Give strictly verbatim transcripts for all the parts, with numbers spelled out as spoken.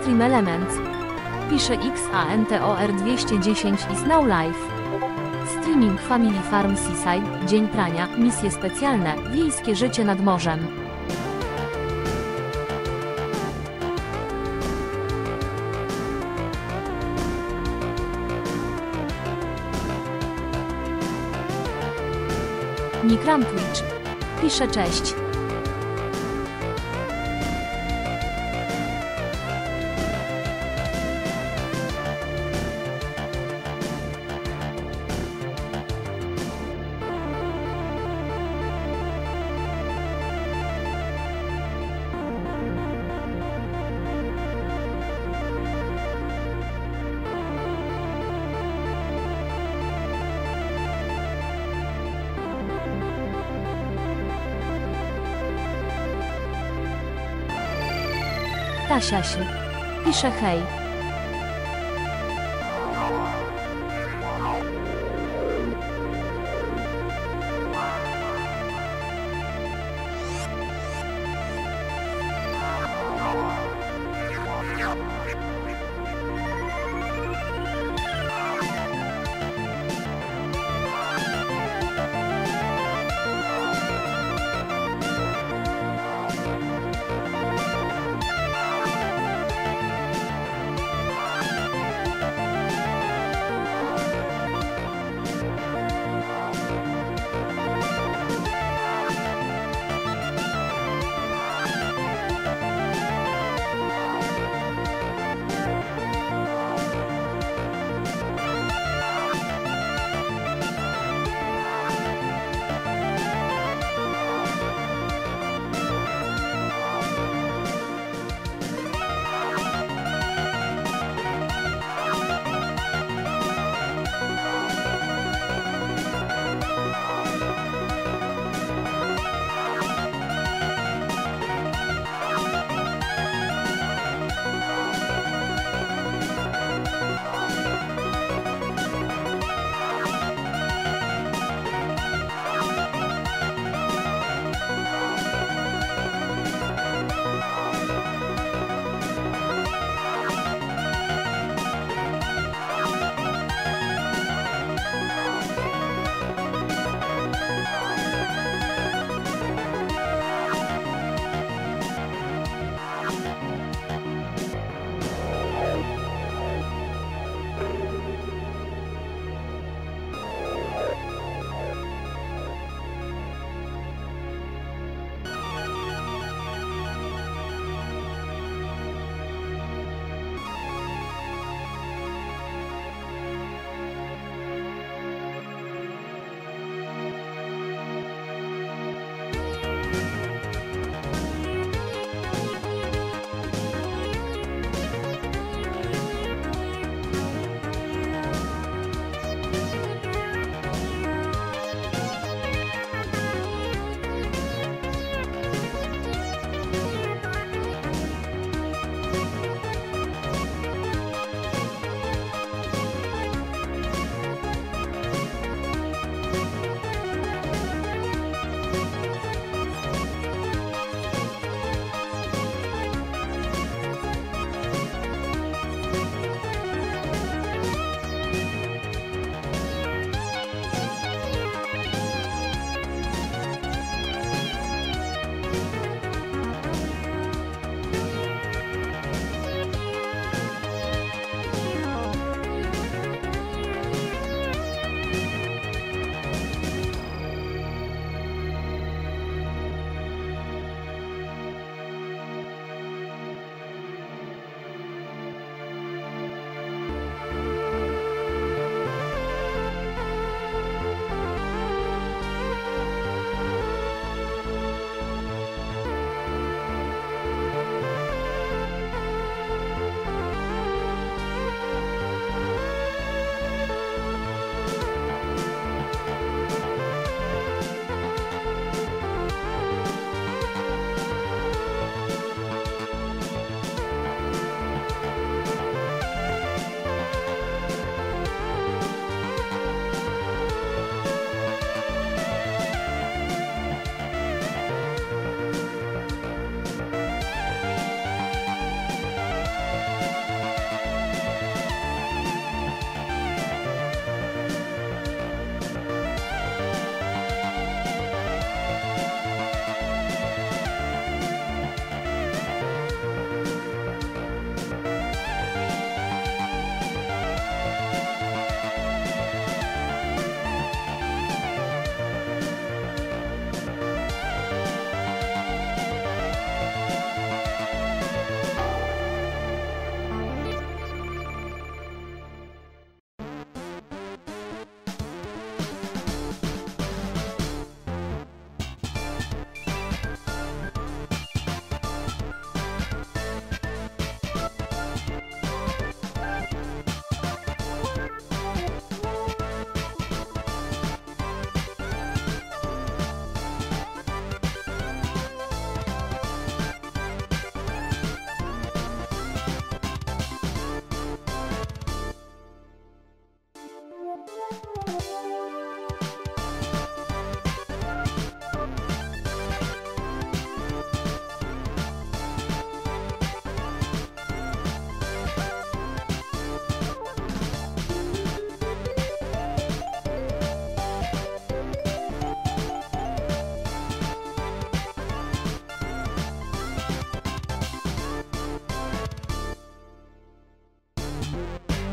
Stream Elements. Pisze Xantor dwieście dziesięć is now live. Streaming Family Farm Seaside, Dzień Prania, misje specjalne, wiejskie życie nad morzem. Nikram Twitch. Pisze cześć. Tasiasi. Pisze hej.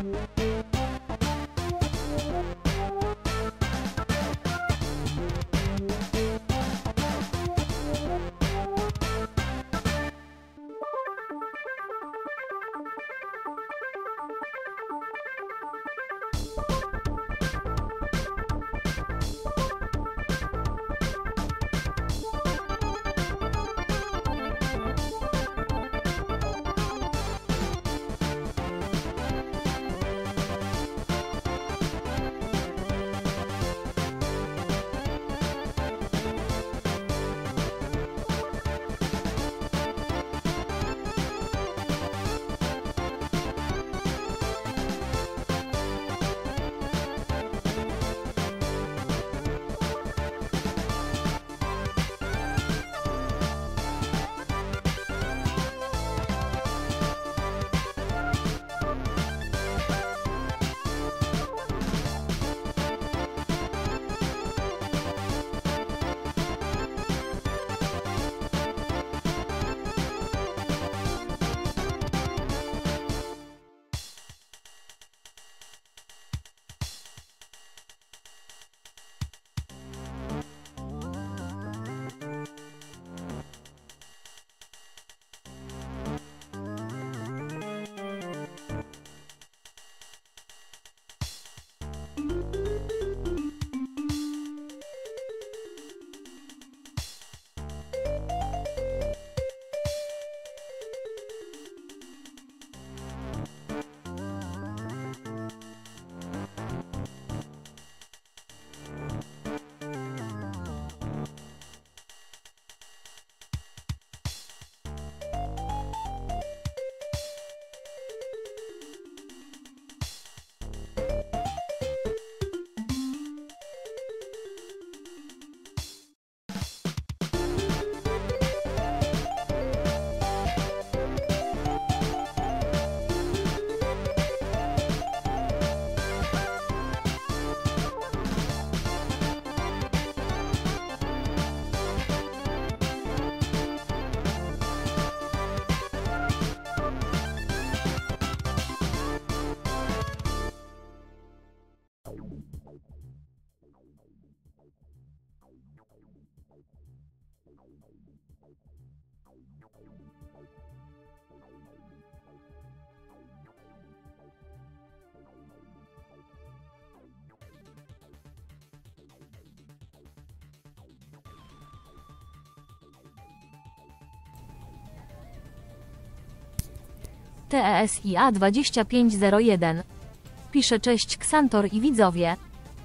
T E S I A dwadzieścia pięć zero jeden. Pisze cześć Ksantor i widzowie.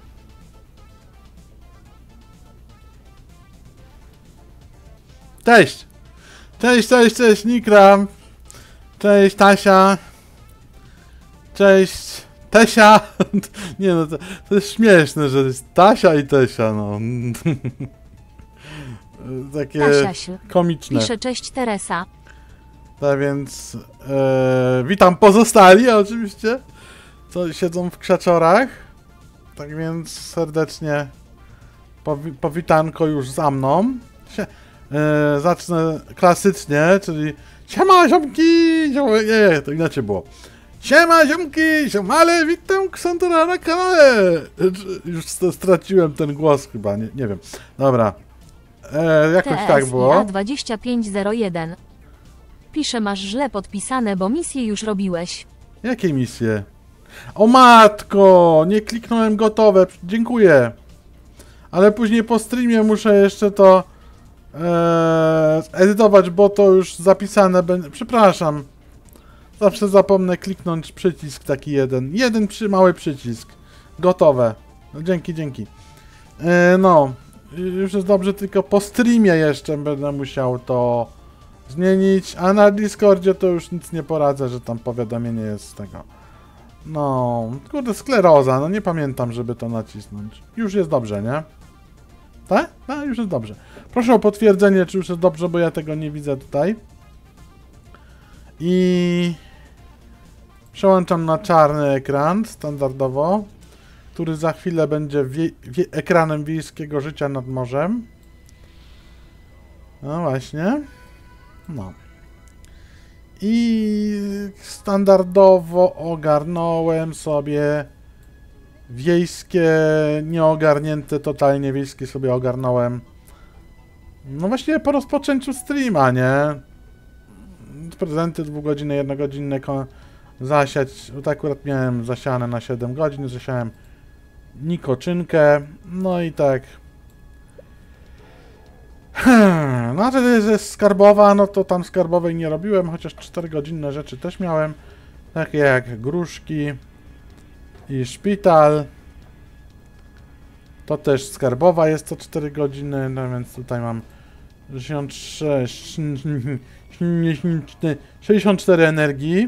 Cześć! Cześć, cześć, cześć, Nikram! Cześć, Tasia! Cześć, Tesia! Nie no, to, to jest śmieszne, że jest Tasia i Tesia, no. Takie Tasiasiu. komiczne. Pisze cześć Teresa. Tak więc e, witam pozostali oczywiście, co siedzą w krzaczorach. Tak więc serdecznie powi powitanko już za mną. Sie e, zacznę klasycznie, czyli siema ziomki, ziom nie, nie, to inaczej było. Siema ziomki, ziomale, witam Ksantora na kanale. Już straciłem ten głos chyba, nie, nie wiem. Dobra, e, jakoś tak było. T E S I A dwadzieścia pięć zero jeden. Pisze, masz źle podpisane, bo misję już robiłeś. Jakie misje? O matko! Nie kliknąłem gotowe. Dziękuję. Ale później po streamie muszę jeszcze to e, edytować, bo to już zapisane będzie. Przepraszam. Zawsze zapomnę kliknąć przycisk taki jeden. Jeden przy, mały przycisk. Gotowe. No, dzięki, dzięki. E, no. Już jest dobrze, tylko po streamie jeszcze będę musiał to zmienić, a na Discordzie to już nic nie poradzę, że tam powiadomienie jest z tego. No, kurde, skleroza, no nie pamiętam, żeby to nacisnąć. Już jest dobrze, nie? Tak? Tak, już jest dobrze. Proszę o potwierdzenie, czy już jest dobrze, bo ja tego nie widzę tutaj. I przełączam na czarny ekran, standardowo, który za chwilę będzie wie wie ekranem wiejskiego życia nad morzem. No właśnie. No. I standardowo ogarnąłem sobie wiejskie, nieogarnięte totalnie wiejskie sobie ogarnąłem. No właśnie po rozpoczęciu streama, nie? Prezenty dwugodzinne, jednogodzinne zasiać. Tak akurat miałem zasiane na siedem godzin, zasiałem nikoczynkę, no i tak. Hmm, no a że jest skarbowa, no to tam skarbowej nie robiłem, chociaż czterogodzinne rzeczy też miałem, takie jak gruszki i szpital. To też skarbowa jest co cztery godziny, no więc tutaj mam sześćdziesiąt sześć, sześćdziesiąt cztery energii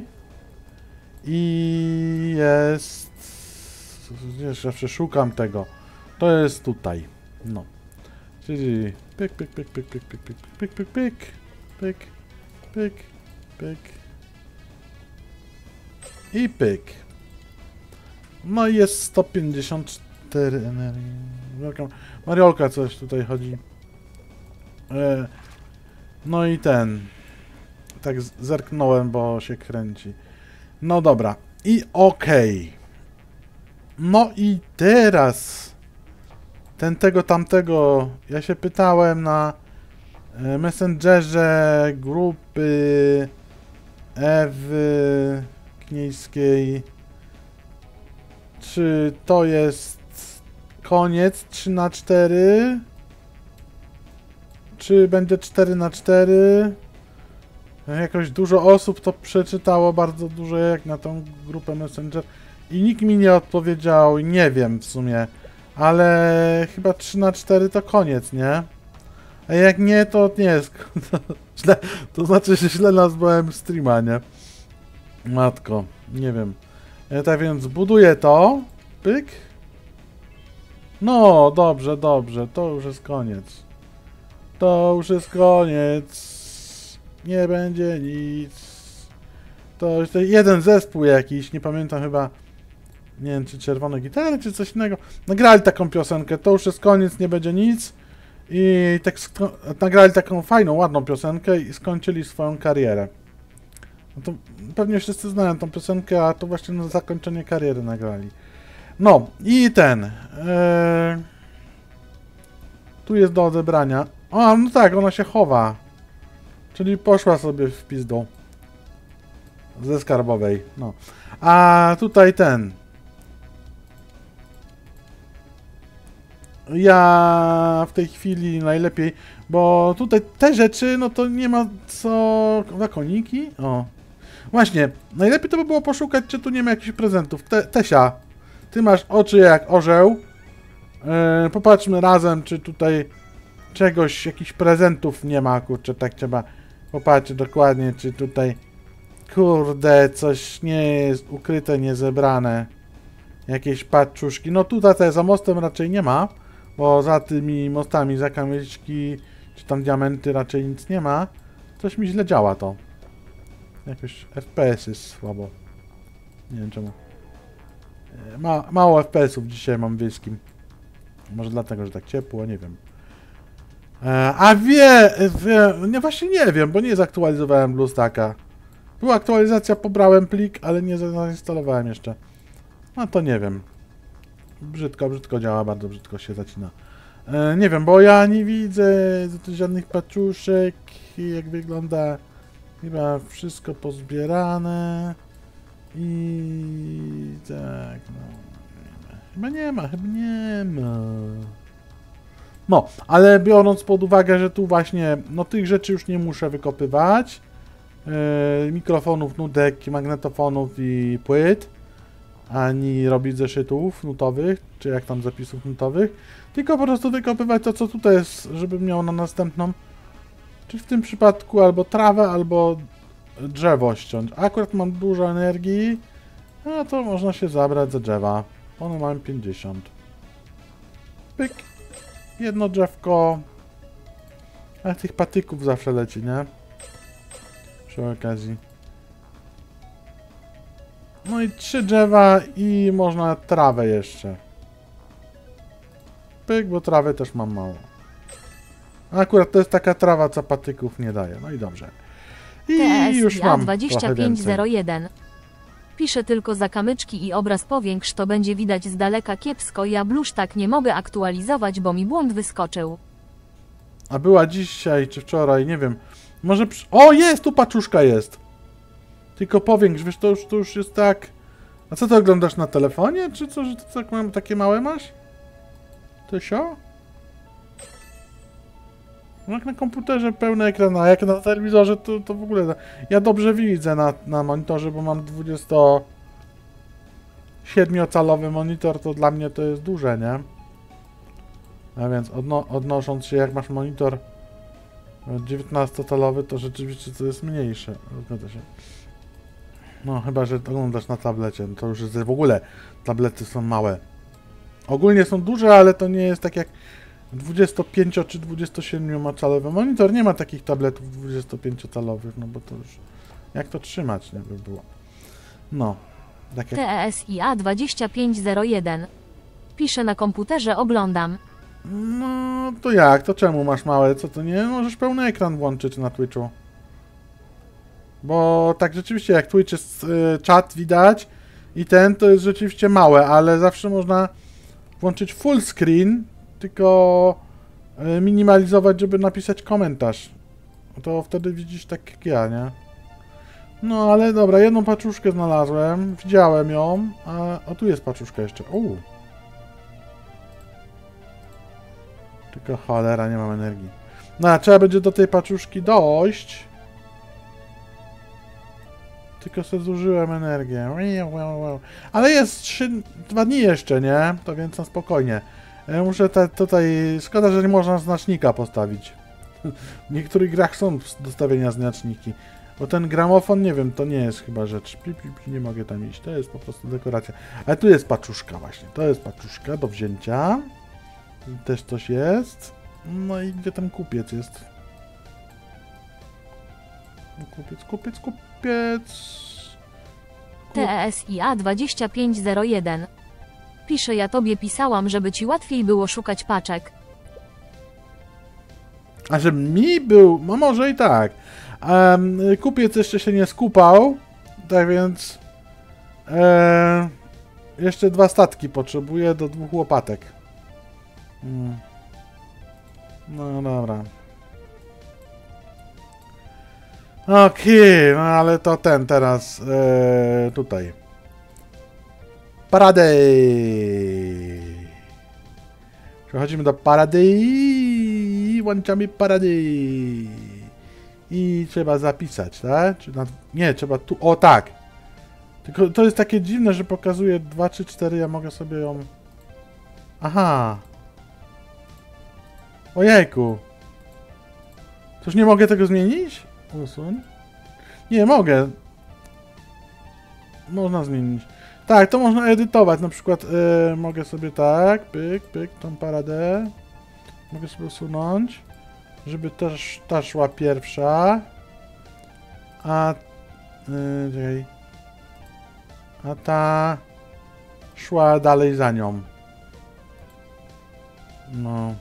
i jest... Jeszcze przeszukam tego. To jest tutaj. No. Czyli pyk, pyk, pyk, pyk, pyk, pyk, pyk, pyk, pyk, pyk, pyk, pyk, pyk i pyk. No i jest sto pięćdziesiąt cztery energii. Mariolka coś tutaj chodzi. E, no i ten. Tak zerknąłem, bo się kręci. No dobra. I okej. Okay. No i teraz ten tego tamtego, ja się pytałem na Messengerze grupy Ewy Kniejskiej, czy to jest koniec trzy na cztery, czy będzie cztery na cztery. Jakoś dużo osób to przeczytało, bardzo dużo jak na tą grupę Messenger. I nikt mi nie odpowiedział, nie wiem w sumie, ale chyba trzy na cztery to koniec, nie? A jak nie, to nie jest, to, źle, to znaczy, że źle nazwałem streama, nie? Matko, nie wiem. Ja tak więc buduję to, pyk. No, dobrze, dobrze, to już jest koniec. To już jest koniec. Nie będzie nic. To jest jeden zespół jakiś, nie pamiętam chyba. Nie wiem, czy czerwone gitary, czy coś innego. Nagrali taką piosenkę, to już jest koniec, nie będzie nic. I tak nagrali taką fajną, ładną piosenkę i skończyli swoją karierę. No to pewnie wszyscy znają tą piosenkę, a to właśnie na zakończenie kariery nagrali. No i ten. Ee, tu jest do odebrania. O, no tak, ona się chowa. Czyli poszła sobie w pizdą. Ze skarbowej, no. A tutaj ten. Ja w tej chwili najlepiej, bo tutaj te rzeczy, no to nie ma co... Wakoniki? O. Właśnie, najlepiej to by było poszukać, czy tu nie ma jakichś prezentów. Te, Tesia, ty masz oczy jak orzeł. Yy, popatrzmy razem, czy tutaj czegoś, jakichś prezentów nie ma, kurczę, tak trzeba popatrzeć dokładnie, czy tutaj, kurde, coś nie jest ukryte, niezebrane. Jakieś paczuszki. No tutaj te za mostem raczej nie ma, bo za tymi mostami, za kamyczki, czy tam diamenty raczej nic nie ma. Coś mi źle działa to. Jakoś F P S jest słabo. Nie wiem czemu. Ma, mało F P S-ów dzisiaj mam w wiejskim. Może dlatego, że tak ciepło, nie wiem. E, a wie, wie, nie, właśnie nie wiem, bo nie zaktualizowałem BlueStacka. Była aktualizacja, pobrałem plik, ale nie zainstalowałem jeszcze. No to nie wiem. Brzydko, brzydko działa, bardzo brzydko się zacina. E, nie wiem, bo ja nie widzę żadnych paczuszek, jak wygląda. Chyba wszystko pozbierane. I tak, no. Chyba nie ma, chyba nie ma. No, ale biorąc pod uwagę, że tu właśnie, no tych rzeczy już nie muszę wykopywać. Yy, mikrofonów, nudek, magnetofonów i płyt. Ani robić zeszytów nutowych, czy jak tam zapisów nutowych. Tylko po prostu wykopywać to, co tutaj jest, żebym miał na następną. Czy w tym przypadku albo trawę, albo drzewo ściąć. Akurat mam dużo energii, no to można się zabrać za drzewa. One mają pięćdziesiąt. Pyk. Jedno drzewko. A tych patyków zawsze leci, nie? Przy okazji. No i trzy drzewa i można trawę jeszcze. Pyk, bo trawy też mam mało. Akurat to jest taka trawa, co patyków nie daje. No i dobrze. I już mam trochę dwadzieścia pięć więcej. zero jeden. Pisze tylko za kamyczki i obraz powiększ, to będzie widać z daleka kiepsko. Ja blusz tak nie mogę aktualizować, bo mi błąd wyskoczył. A była dzisiaj czy wczoraj, nie wiem. Może przy... O, jest! Tu paczuszka jest! Tylko powiększ, wiesz, to już, to już jest tak... A co ty oglądasz na telefonie? Czy co, że ty tak mam, takie małe masz? To sio? No jak na komputerze pełny ekran, a jak na telewizorze to, to w ogóle... Ja dobrze widzę na, na monitorze, bo mam dwudziestosiedmiocalowy monitor, to dla mnie to jest duże, nie? A więc odno odnosząc się, jak masz monitor dziewiętnastocalowy, to rzeczywiście to jest mniejsze. Zgadza się. No, chyba że oglądasz na tablecie, to już jest w ogóle, tablety są małe. Ogólnie są duże, ale to nie jest tak jak dwudziestopięcio czy dwudziestosiedmiocalowy monitor. Nie ma takich tabletów dwudziestopięciocalowych, no bo to już... Jak to trzymać, nie by było. No. Tak jak... T E S I A dwadzieścia pięć zero jeden. Pisze na komputerze, oglądam. No, to jak? To czemu masz małe? Co to nie? Możesz pełny ekran włączyć na Twitchu. Bo tak rzeczywiście, jak Twitch jest y, czat widać i ten, to jest rzeczywiście małe, ale zawsze można włączyć full screen, tylko y, minimalizować, żeby napisać komentarz. To wtedy widzisz tak jak ja, nie? No, ale dobra, jedną paczuszkę znalazłem, widziałem ją, a o, tu jest paczuszka jeszcze. Uuu. Tylko cholera, nie mam energii. No, a trzeba będzie do tej paczuszki dojść. Tylko sobie zużyłem energię. Ale jest trzy, dwa dni jeszcze, nie? To więc na spokojnie. Ja muszę te, tutaj... Szkoda, że nie można znacznika postawić. W niektórych grach są do stawienia znaczniki. Bo ten gramofon, nie wiem, to nie jest chyba rzecz. Pi, pi, pi, nie mogę tam iść. To jest po prostu dekoracja. Ale tu jest paczuszka właśnie. To jest paczuszka do wzięcia. I też coś jest. No i gdzie ten kupiec jest? Kupiec, kupiec, kupiec. T E S I A dwadzieścia pięć zero jeden. Pisze, ja tobie pisałam, żeby ci łatwiej było szukać paczek. A że mi był, no może i tak. Um, kupiec jeszcze się nie skupał, tak więc e, jeszcze dwa statki potrzebuję do dwóch łopatek. Hmm. No dobra. Okej, okay, no ale to ten teraz e, tutaj. Parady! Przechodzimy do parady. Włączamy parady. I trzeba zapisać, tak? Czy na, nie, trzeba tu. O tak! Tylko to jest takie dziwne, że pokazuje dwa, trzy, cztery. Ja mogę sobie ją. Aha! Ojejku! Toż nie mogę tego zmienić? Usuń. Nie, mogę. Można zmienić. Tak, to można edytować. Na przykład yy, mogę sobie tak, pyk, pyk, tą paradę. Mogę sobie usunąć, żeby też ta szła pierwsza. A... Yy, czekaj. A ta... szła dalej za nią. No...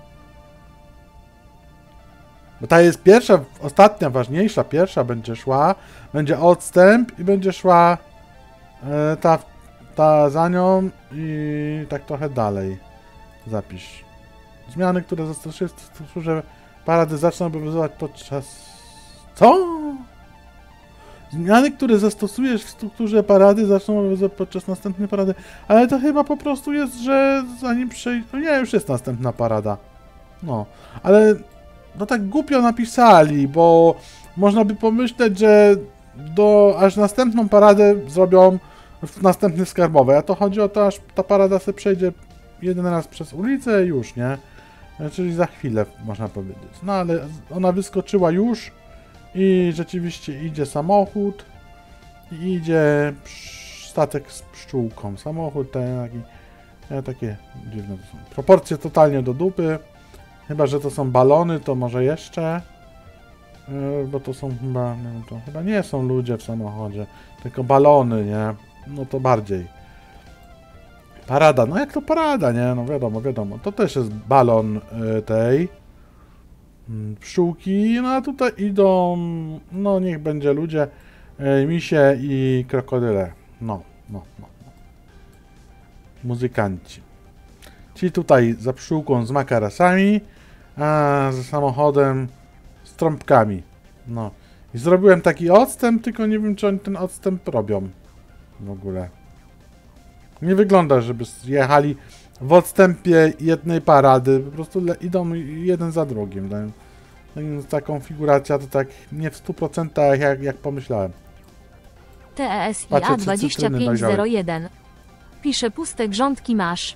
Bo ta jest pierwsza, ostatnia, ważniejsza, pierwsza będzie szła, będzie odstęp i będzie szła e, ta, ta za nią i tak trochę dalej. Zapisz. Zmiany, które zastosujesz w strukturze parady zaczną obowiązywać podczas... Co? Zmiany, które zastosujesz w strukturze parady zaczną obowiązywać podczas następnej parady. Ale to chyba po prostu jest, że zanim przejdzie... No nie, już jest następna parada. No, ale... No tak głupio napisali, bo można by pomyśleć, że do, aż następną paradę zrobią w następny skarbowy. A to chodzi o to, aż ta parada sobie przejdzie jeden raz przez ulicę i już, nie? Czyli za chwilę, można powiedzieć. No ale ona wyskoczyła już i rzeczywiście idzie samochód i idzie statek z pszczółką. Samochód ten taki, takie dziwne to są. Proporcje totalnie do dupy. Chyba że to są balony, to może jeszcze. Yy, bo to są chyba, nie wiem, to chyba nie są ludzie w samochodzie, tylko balony, nie? No to bardziej. Parada, no jak to parada, nie? No wiadomo, wiadomo. To też jest balon yy, tej. mm, pszczółki, no a tutaj idą, no niech będzie ludzie, e, misie i krokodyle. No, no, no. no. Muzykanci. Ci tutaj za pszczółką z makarasami, a za samochodem z trąbkami. No. I zrobiłem taki odstęp, tylko nie wiem, czy oni ten odstęp robią. W ogóle. Nie wygląda, żeby jechali w odstępie jednej parady. Po prostu idą jeden za drugim. Ta konfiguracja to tak nie w stu procentach jak, jak pomyślałem. T E S I A dwadzieścia pięć zero jeden. Pisze puste grządki masz.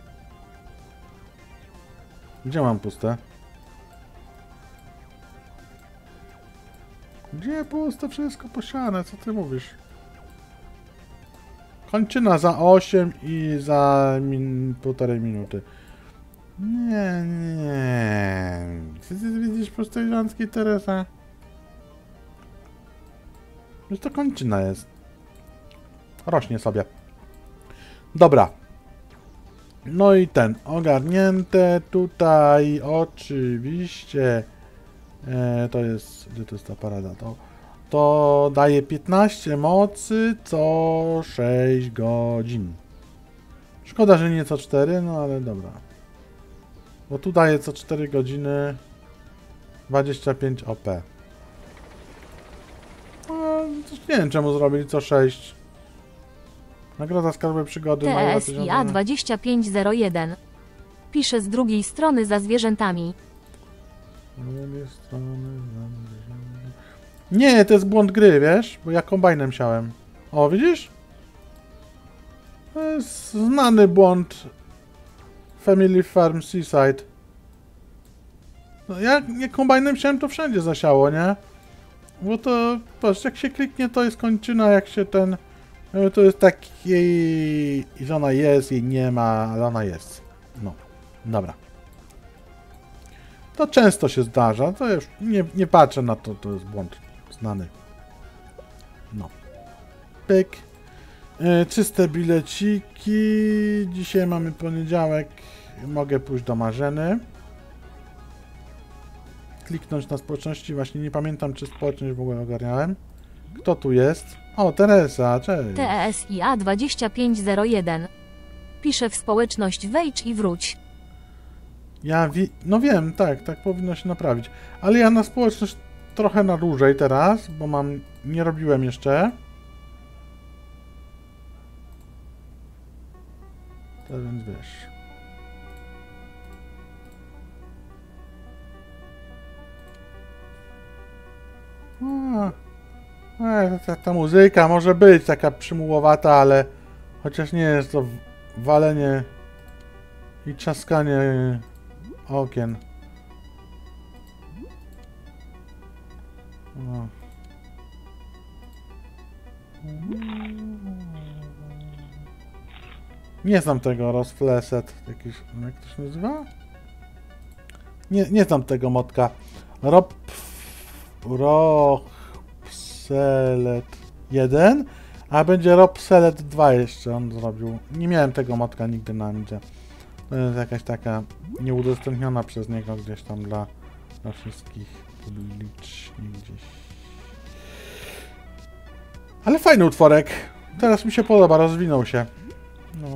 Gdzie mam puste? Gdzie puste? Wszystko posiane, co ty mówisz? Kończyna za osiem i za min półtorej minuty. Nie, nie. Czy ty widzisz puste grządki, Teresa? Już to kończyna jest. Rośnie sobie. Dobra. No i ten, ogarnięte tutaj oczywiście, e, to jest, gdzie to jest ta parada, to, to daje piętnaście mocy co sześć godzin. Szkoda, że nie co cztery, no ale dobra. Bo tu daje co cztery godziny dwadzieścia pięć O P. No, nie wiem czemu zrobili co sześć. Nagroda skarbowej przygody. T E S I A dwadzieścia pięć zero jeden. Pisze z drugiej strony za zwierzętami. Nie, to jest błąd gry, wiesz? Bo ja kombajnem siałem. O, widzisz? To jest znany błąd Family Farm Seaside. No, ja, jak kombajnem siałem, to wszędzie zasiało, nie? Bo to, patrz, jak się kliknie, to jest kończyna, jak się ten... To jest tak jej... że ona jest, jej nie ma, ale ona jest. No, dobra. To często się zdarza, to już nie, nie patrzę na to, to jest błąd znany. No. Pyk. Yy, czyste bileciki. Dzisiaj mamy poniedziałek. Mogę pójść do Marzeny. Kliknąć na społeczności. Właśnie nie pamiętam, czy społeczność w ogóle ogarniałem. Kto tu jest? O, Teresa, cześć. T E S I A dwadzieścia pięć zero jeden. Pisze w społeczność wejdź i wróć. Ja wi... No wiem, tak, tak powinno się naprawić. Ale ja na społeczność trochę na dłużej teraz, bo mam... nie robiłem jeszcze. To więc wiesz... A, a, ta, ta muzyka może być taka przymułowata, ale chociaż nie jest to walenie i trzaskanie okien. O. Nie znam tego Rozfleset. Jakiś, jak to się nazywa? Nie, nie znam tego modka. Rob... Robselet jeden, a będzie Robselet dwa jeszcze on zrobił. Nie miałem tego modka nigdy na Amidze. To jest jakaś taka nieudostępniona przez niego gdzieś tam dla, dla wszystkich publicznie gdzieś. Ale fajny utworek. Teraz mi się podoba, rozwinął się. No.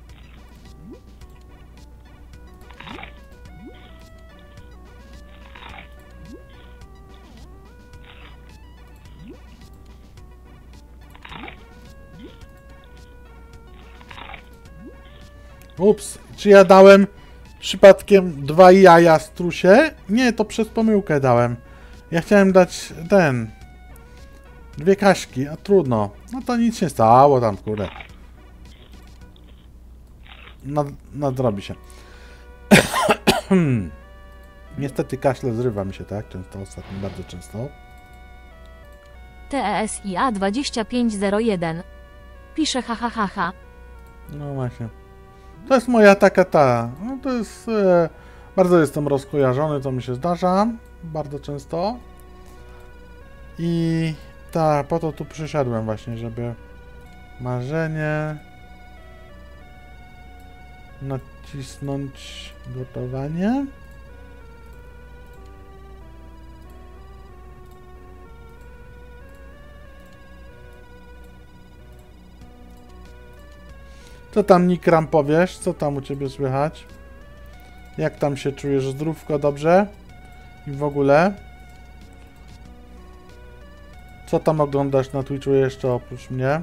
Ups, czy ja dałem przypadkiem dwa jaja strusie? Nie, to przez pomyłkę dałem. Ja chciałem dać ten... Dwie kaśki, a trudno. No to nic się stało tam, kurde. Nad, nadrobi się. Niestety kaszle zrywa mi się, tak? Często, ostatnio, bardzo często. T E S I A dwadzieścia pięć zero jeden. Pisze ha ha ha ha. No właśnie. To jest moja taka ta. No to jest... E, bardzo jestem rozkojarzony, to mi się zdarza. Bardzo często. I ta, po to tu przyszedłem właśnie, żeby marzenie nacisnąć gotowanie. Co tam, Nikram, powiesz? Co tam u ciebie słychać? Jak tam się czujesz? Zdrówko, dobrze? I w ogóle? Co tam oglądasz na Twitchu jeszcze oprócz mnie?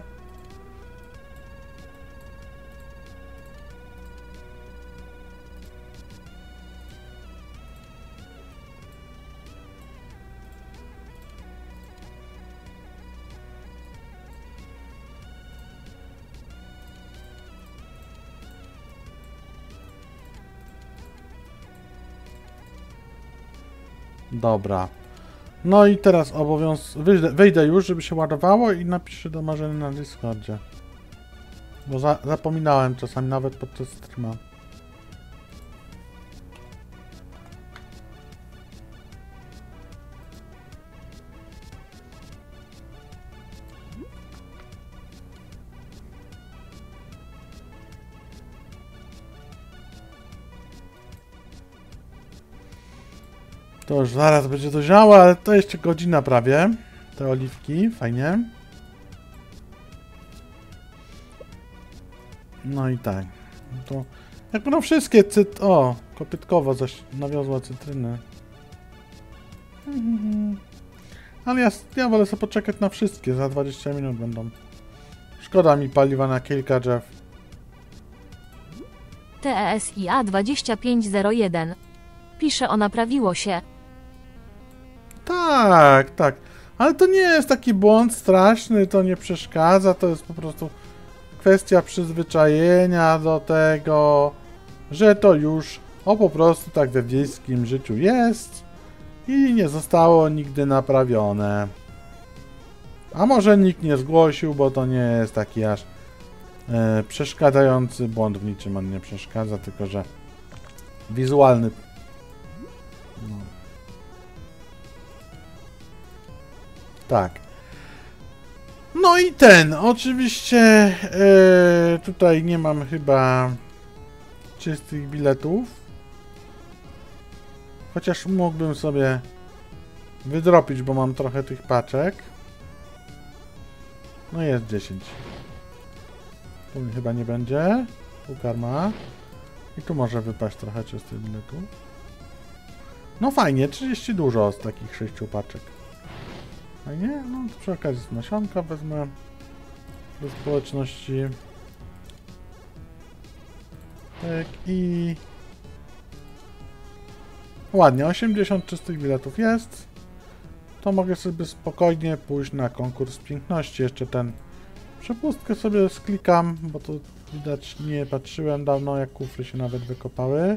Dobra. No i teraz obowiązk... Wyjdę, wyjdę już, żeby się ładowało i napiszę do Marzeny na Discordzie. Bo za, zapominałem czasami, nawet podczas streama. To już zaraz będzie dojrzałe, ale to jeszcze godzina prawie. Te oliwki, fajnie. No i tak. To jak będą wszystkie cyt... O, kopytkowo zaś nawiozła cytryny. Ale ja, ja wolę sobie poczekać na wszystkie, za dwadzieścia minut będą. Szkoda mi paliwa na kilka drzew. T E S I A dwadzieścia pięć zero jeden. Pisze, o naprawiło się. Tak, tak. Ale to nie jest taki błąd straszny, to nie przeszkadza, to jest po prostu kwestia przyzwyczajenia do tego, że to już o po prostu tak we wiejskim życiu jest i nie zostało nigdy naprawione. A może nikt nie zgłosił, bo to nie jest taki aż e, przeszkadzający błąd, w niczym on nie przeszkadza, tylko że wizualny. No. Tak. No i ten, oczywiście e, tutaj nie mam chyba czystych biletów. Chociaż mógłbym sobie wydropić, bo mam trochę tych paczek. No jest dziesięć. Tu chyba nie będzie. Tu karma. I tu może wypaść trochę czystych biletów. No fajnie, trzydzieści dużo z takich sześciu paczek. Fajnie, no to przy okazji z nasionka wezmę do społeczności. Tak i... Ładnie, osiemdziesiąt czystych biletów jest. To mogę sobie spokojnie pójść na konkurs piękności. Jeszcze ten przepustkę sobie sklikam, bo to widać nie patrzyłem dawno, jak kufry się nawet wykopały.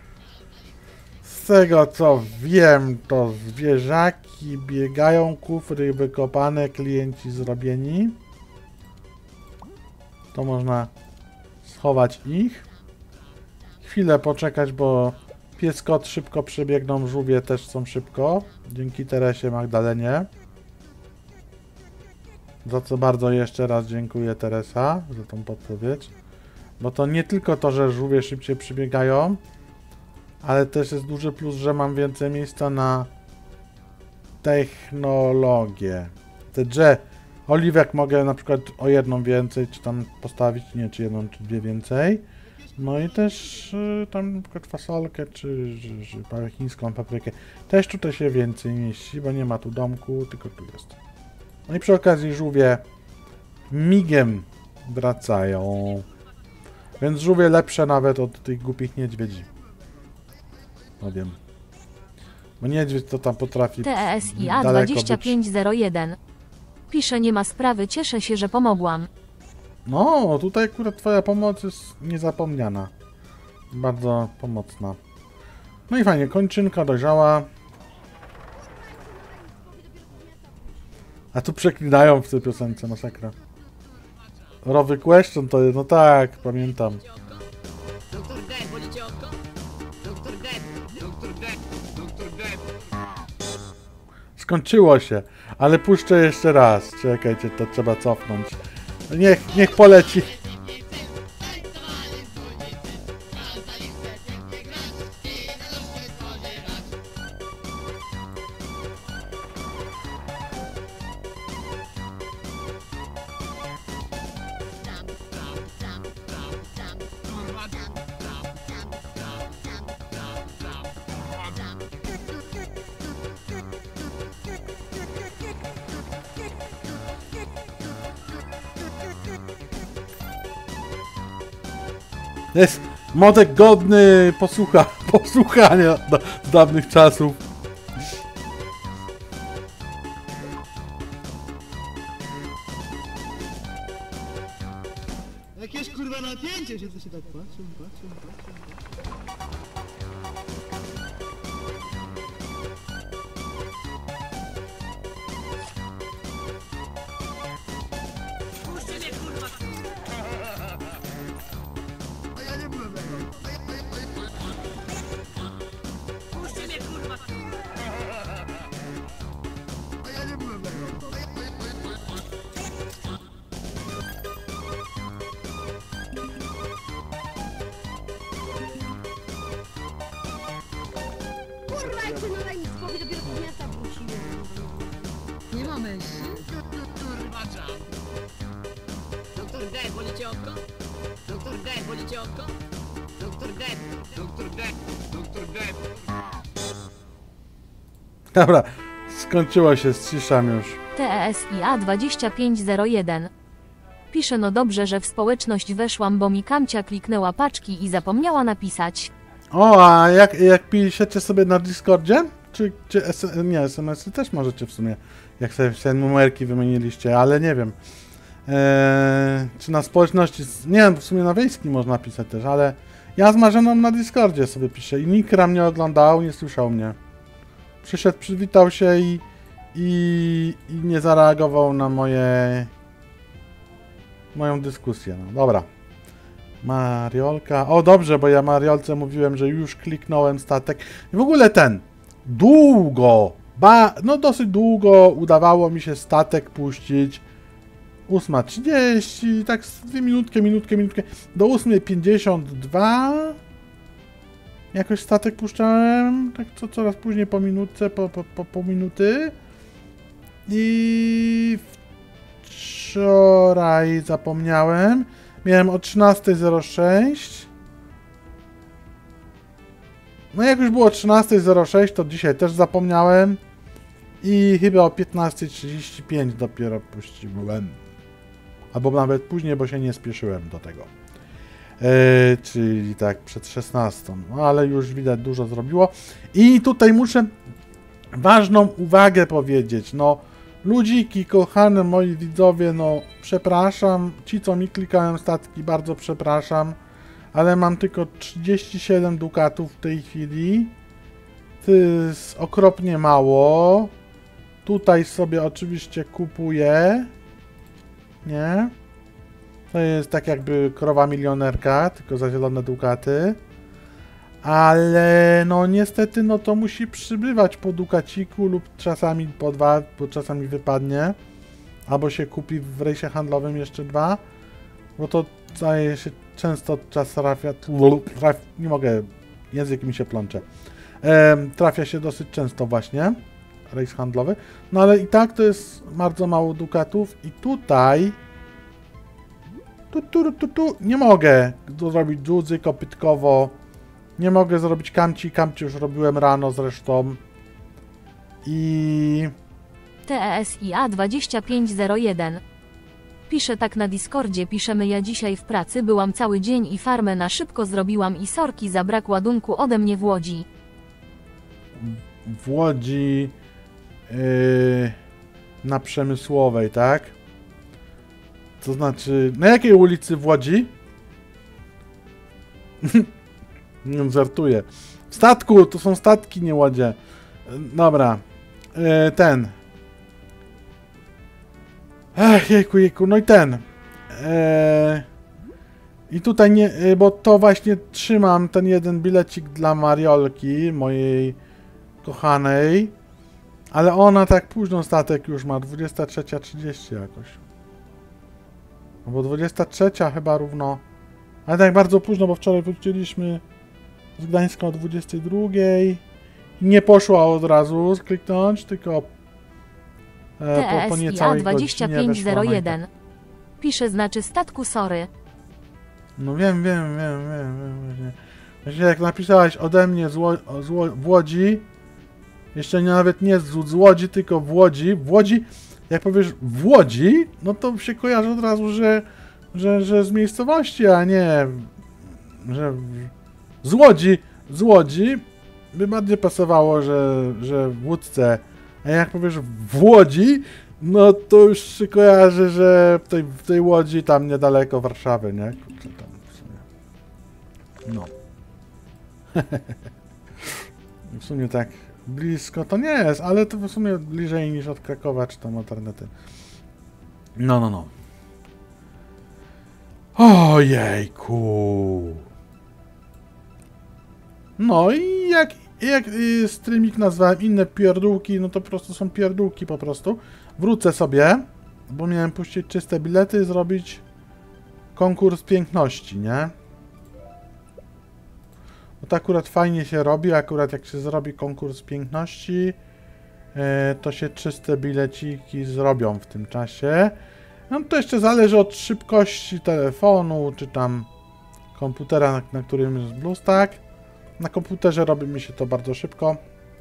Z tego co wiem, to zwierzaki biegają, kufry wykopane, klienci zrobieni. To można schować ich. Chwilę poczekać, bo pies, kot szybko przebiegną, żółwie też są szybko. Dzięki Teresie, Magdalenie. Za co bardzo jeszcze raz dziękuję, Teresa, za tą podpowiedź. Bo to nie tylko to, że żółwie szybciej przybiegają, ale też jest duży plus, że mam więcej miejsca na technologię. Te drze oliwek mogę na przykład o jedną więcej, czy tam postawić, nie, czy jedną, czy dwie więcej. No i też y, tam na przykład fasolkę, czy, czy, czy chińską paprykę. Też tutaj się więcej mieści, bo nie ma tu domku, tylko tu jest. No i przy okazji żółwie migiem wracają. Więc żółwie lepsze nawet od tych głupich niedźwiedzi. No wiem. Bo niedźwiedź to tam potrafi T E S I A dwadzieścia pięć zero jeden. Pisze, nie ma sprawy, cieszę się, że pomogłam. No, tutaj akurat twoja pomoc jest niezapomniana. Bardzo pomocna. No i fajnie, kończynka dojrzała. A tu przeklinają w tej piosence, masakra. Rowy question to jest, no tak, pamiętam. Skończyło się, ale puszczę jeszcze raz. Czekajcie, to trzeba cofnąć. Niech, niech poleci. Jest modek godny posłucha, posłuchania do, z dawnych czasów. Jakieś kurwa napięcie się, to się tak patrzą, patrzą, patrzą. A ja nie byłem tego. Puśćcie mnie, kurwa! A ja nie byłem tego. Kurwa, jak się na rajnickowi dopiero z miasta wróciłem. Nie ma myśli. Kurwa czas. Doktor D, boli cię oko? Doktor D, boli cię oko? Doktor D, Doktor Depp, doktor Depp. Dobra, skończyło się, ściszam już. T E S I A dwadzieścia pięć zero jeden. Pisze no dobrze, że w społeczność weszłam, bo mi Kamcia kliknęła paczki i zapomniała napisać. O, a jak, jak piszecie sobie na Discordzie? Czy, czy S nie, S M S-y też możecie w sumie, jak sobie te numerki wymieniliście, ale nie wiem. Eee, czy na społeczności, nie wiem, w sumie na wiejski można pisać też, ale ja z Marzeną na Discordzie sobie piszę i Nikra mnie oglądał, nie słyszał mnie. Przyszedł, przywitał się i, i, i nie zareagował na moje moją dyskusję. No dobra. Mariolka. O, dobrze, bo ja Mariolce mówiłem, że już kliknąłem statek. I w ogóle ten. Długo. Ba, no dosyć długo udawało mi się statek puścić. ósma trzydzieści, tak z dwie minutkę, minutkę, minutkę. Do ósmej pięćdziesiąt dwa. Jakoś statek puszczałem. Tak co coraz później po minutce, po, po, po, po minuty. I wczoraj zapomniałem. Miałem o trzynastej zero sześć. No jak już było trzynastej zero sześć, to dzisiaj też zapomniałem. I chyba o piętnastej trzydzieści pięć dopiero puściłem. Albo nawet później, bo się nie spieszyłem do tego. Eee, czyli tak przed szesnastą. No ale już widać dużo zrobiło. I tutaj muszę ważną uwagę powiedzieć. No, ludziki, kochane moi widzowie, no przepraszam. Ci, co mi klikają statki, bardzo przepraszam. Ale mam tylko trzydzieści siedem dukatów w tej chwili. To jest okropnie mało. Tutaj sobie oczywiście kupuję. Nie? To jest tak jakby krowa milionerka, tylko za zielone dukaty. Ale no niestety no to musi przybywać po dukaciku lub czasami po dwa, bo czasami wypadnie. Albo się kupi w rejsie handlowym jeszcze dwa. Bo to zdaje się często czas trafia... Traf, nie mogę, język mi się plącze. E, trafia się dosyć często właśnie rejs handlowy. No ale i tak to jest bardzo mało dukatów i tutaj tu, tu, tu, tu nie mogę zrobić dżudzy kopytkowo. Nie mogę zrobić kamci. Kamci już robiłem rano zresztą. I... T E S I A dwadzieścia pięć zero jeden. Pisze tak na Discordzie, piszemy ja dzisiaj w pracy byłam cały dzień i farmę na szybko zrobiłam i sorki za brak ładunku ode mnie w Łodzi. W Łodzi yy, na Przemysłowej, tak? To znaczy, na jakiej ulicy w Łodzi? Nie, żartuję. W statku, to są statki, nie łodzie. Dobra. Yy, ten. Ech, jejku, jejku, no i ten. Eee, I tutaj nie, bo to właśnie trzymam ten jeden bilecik dla Mariolki, mojej kochanej. Ale ona tak późno statek już ma, dwudziesta trzecia trzydzieści jakoś. Albo dwudziesta trzecia chyba równo. Ale tak bardzo późno, bo wczoraj wróciliśmy z Gdańska o dwudziestej drugiej. Nie poszła od razu kliknąć, tylko e, po, po T E S I A niecałej dwadzieścia godzinie pięć zero weszła, jeden. no i tak. Pisze znaczy statku sorry. No wiem, wiem, wiem, wiem, wiem. Właśnie, właśnie jak napisałaś ode mnie z, Ło z Ło w Łodzi, jeszcze nie, nawet nie z, z Łodzi, tylko w Łodzi, w Łodzi, jak powiesz w Łodzi, no to się kojarzy od razu, że, że, że z miejscowości, a nie że z Łodzi, z Łodzi by bardziej pasowało, że, że w Łódce, a jak powiesz w Łodzi, no to już się kojarzy, że w tej, w tej Łodzi tam niedaleko Warszawy, nie? Kurczę, tam w sumie. No. W sumie tak blisko to nie jest, ale to w sumie bliżej niż od Krakowa czy tam od Tarnety. No, no, no. Ojejku. No i jak, jak y, streamik nazwałem inne pierdółki, no to po prostu są pierdółki po prostu. Wrócę sobie, bo miałem puścić czyste bilety i zrobić konkurs piękności, nie? Bo to akurat fajnie się robi, akurat jak się zrobi konkurs piękności, e, to się czyste bileciki zrobią w tym czasie. No to jeszcze zależy od szybkości telefonu, czy tam komputera, na, na którym jest BlueStack. Na komputerze robi mi się to bardzo szybko,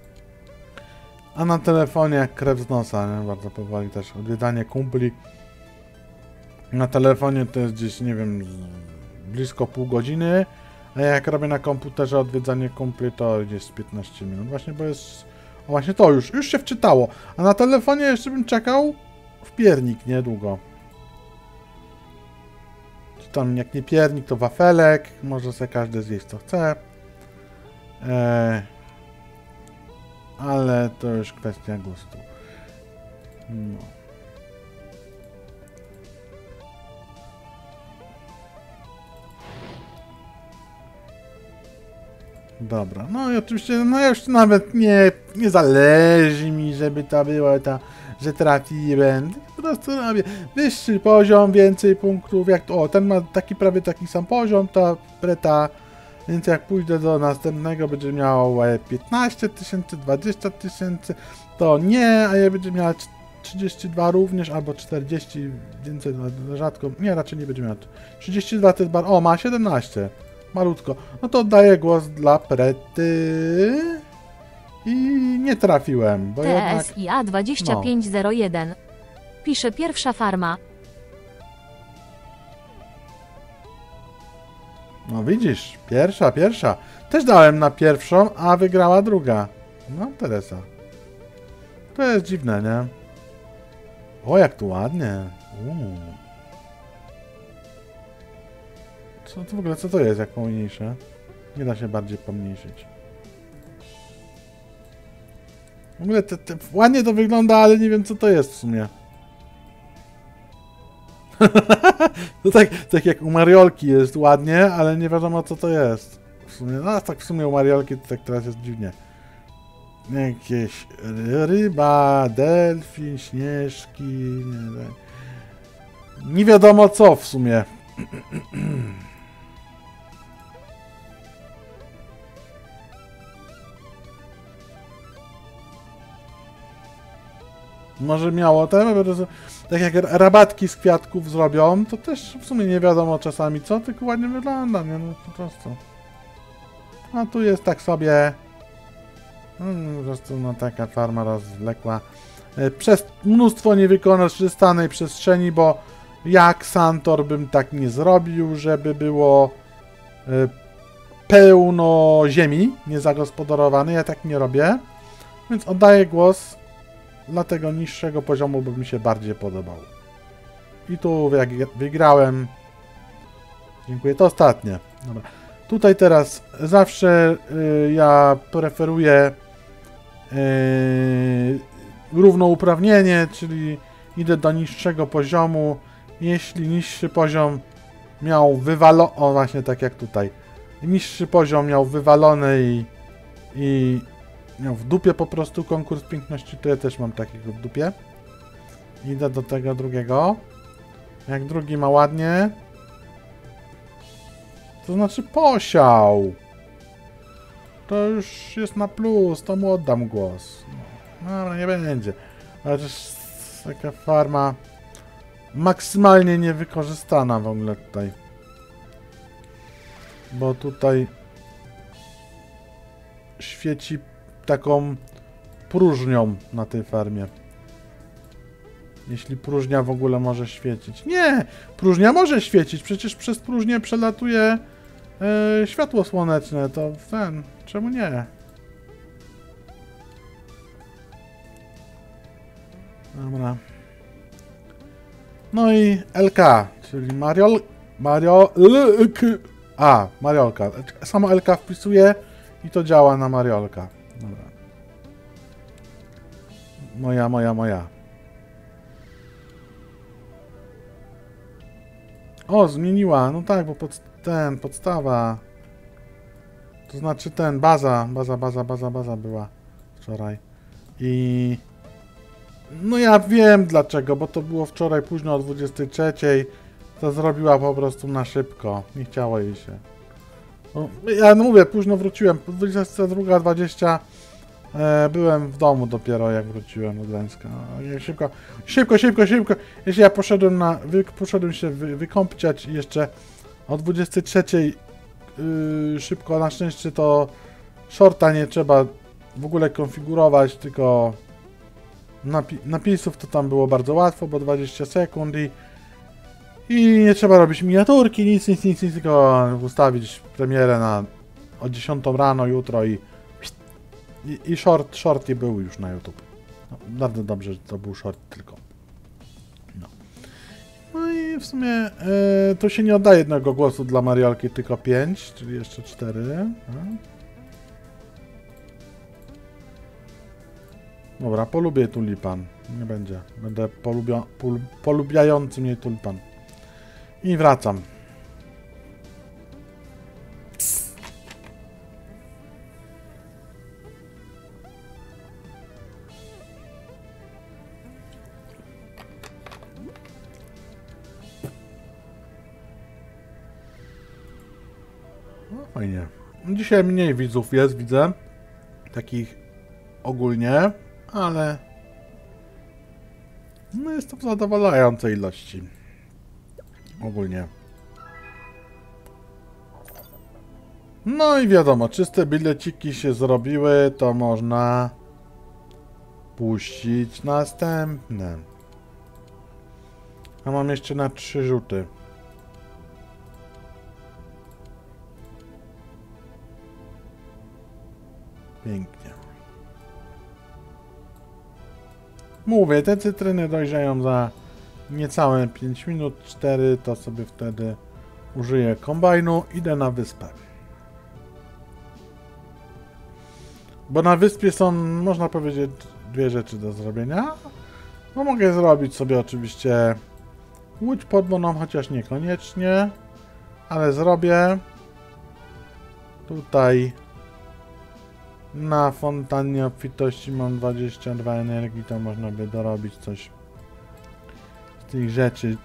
a na telefonie jak krew z nosa, nie? Bardzo powoli też. Odwiedzanie kumpli na telefonie to jest gdzieś, nie wiem, blisko pół godziny. A jak robię na komputerze odwiedzanie kumpli, to gdzieś piętnaście minut. Właśnie, bo jest... O, właśnie to już, już się wczytało. A na telefonie jeszcze bym czekał w piernik niedługo. Czy tam jak nie piernik, to wafelek. Może sobie każdy zjeść co chce. Eee, ale to już kwestia gustu. No. Dobra, no i oczywiście, no już nawet nie, nie zależy mi, żeby to była ta, że trafiłem. Po prostu robię wyższy poziom, więcej punktów, jak to, o, ten ma taki prawie taki sam poziom, ta preta, więc jak pójdę do następnego, będzie miał piętnaście tysięcy, dwadzieścia tysięcy, to nie, a ja będzie miała trzydzieści dwa również, albo czterdzieści, więcej, no, rzadko, nie, raczej nie będzie miała, trzydzieści dwa to jest bar, o, ma siedemnaście. Malutko. No to oddaję głos dla Prety. I nie trafiłem, bo T jednak... S I A dwadzieścia pięć zero jeden. Pisze pierwsza farma. No widzisz, pierwsza, pierwsza. Też dałem na pierwszą, a wygrała druga. No, Teresa. To jest dziwne, nie? O, jak tu ładnie. Uuu. Co to w ogóle, co to jest, jak pomniejsze? Nie da się bardziej pomniejszyć. W ogóle te, te, ładnie to wygląda, ale nie wiem co to jest w sumie. To tak, tak jak u Mariolki jest ładnie, ale nie wiadomo co to jest. W sumie, no tak w sumie u Mariolki to tak teraz jest dziwnie. Jakieś ryba, delfin, śnieżki, nie, nie wiadomo co w sumie. Może miało te, tak jak rabatki z kwiatków zrobią, to też w sumie nie wiadomo czasami co, tylko ładnie wygląda, nie, no po prostu. A tu jest tak sobie, no, po prostu no taka farma rozwlekła. Przez mnóstwo niewykorzystanej przestrzeni, bo jak Santor bym tak nie zrobił, żeby było pełno ziemi niezagospodarowanej, ja tak nie robię, więc oddaję głos dla tego niższego poziomu, bo mi się bardziej podobał. I tu jak wygrałem. Dziękuję, to ostatnie. Dobra. Tutaj teraz zawsze y, ja preferuję y, równouprawnienie, czyli idę do niższego poziomu. Jeśli niższy poziom miał wywalony, o właśnie tak jak tutaj, niższy poziom miał wywalony i, i miał w dupie po prostu konkurs piękności, to ja też mam takiego w dupie. Idę do tego drugiego. Jak drugi ma ładnie, to znaczy posiał. To już jest na plus, to mu oddam głos. No, no nie będzie. Ale też taka farma maksymalnie niewykorzystana w ogóle tutaj. Bo tutaj świeci taką próżnią na tej farmie. Jeśli próżnia w ogóle może świecić. Nie! Próżnia może świecić, przecież przez próżnię przelatuje yy, światło słoneczne, to ten, czemu nie? Dobra. No i L K, czyli Mariol... Mario... L K. A, Mariolka. Samo L K wpisuję i to działa na Mariolka. Dobra. Moja, moja, moja. O, zmieniła. No tak, bo pod, ten, podstawa. To znaczy ten, baza, baza, baza, baza, baza była wczoraj. I... No ja wiem dlaczego, bo to było wczoraj późno o dwudziestej trzeciej. To zrobiła po prostu na szybko. Nie chciało jej się. No, ja no mówię, późno wróciłem. Po dwudziestej drugiej dwadzieścia e, byłem w domu dopiero jak wróciłem do Gdańska. No, szybko, szybko, szybko, szybko. Jeśli ja poszedłem na... Wy, poszedłem się wy, wykąpciać i jeszcze o dwudziestej trzeciej yy, szybko, na szczęście to shorta nie trzeba w ogóle konfigurować, tylko napi napisów to tam było bardzo łatwo, bo dwadzieścia sekund i I nie trzeba robić miniaturki, nic, nic, nic, nic, tylko ustawić premierę na o dziesiątej rano jutro i i, i short, shorty był już na YouTube. No, bardzo dobrze, że to był short tylko. No, no i w sumie e, to się nie oddaje jednego głosu dla Mariolki, tylko pięć, czyli jeszcze cztery. No. Dobra, polubię tulipan. Nie będzie. Będę polubia, pol, polubiający mnie tulipan. I wracam. No fajnie. Dzisiaj mniej widzów jest, widzę. Takich ogólnie, ale no jest to w zadowalającej ilości. Ogólnie. No i wiadomo, czyste bileciki się zrobiły, to można puścić następne. A mam jeszcze na trzy rzuty. Pięknie. Mówię, te cytryny dojrzeją za niecałe pięć minut, cztery, to sobie wtedy użyję kombajnu, idę na wyspę. Bo na wyspie są, można powiedzieć, dwie rzeczy do zrobienia. No mogę zrobić sobie oczywiście łódź podwodną, chociaż niekoniecznie, ale zrobię tutaj na fontannie obfitości mam dwadzieścia dwa energii, to można by dorobić coś z tych rzeczy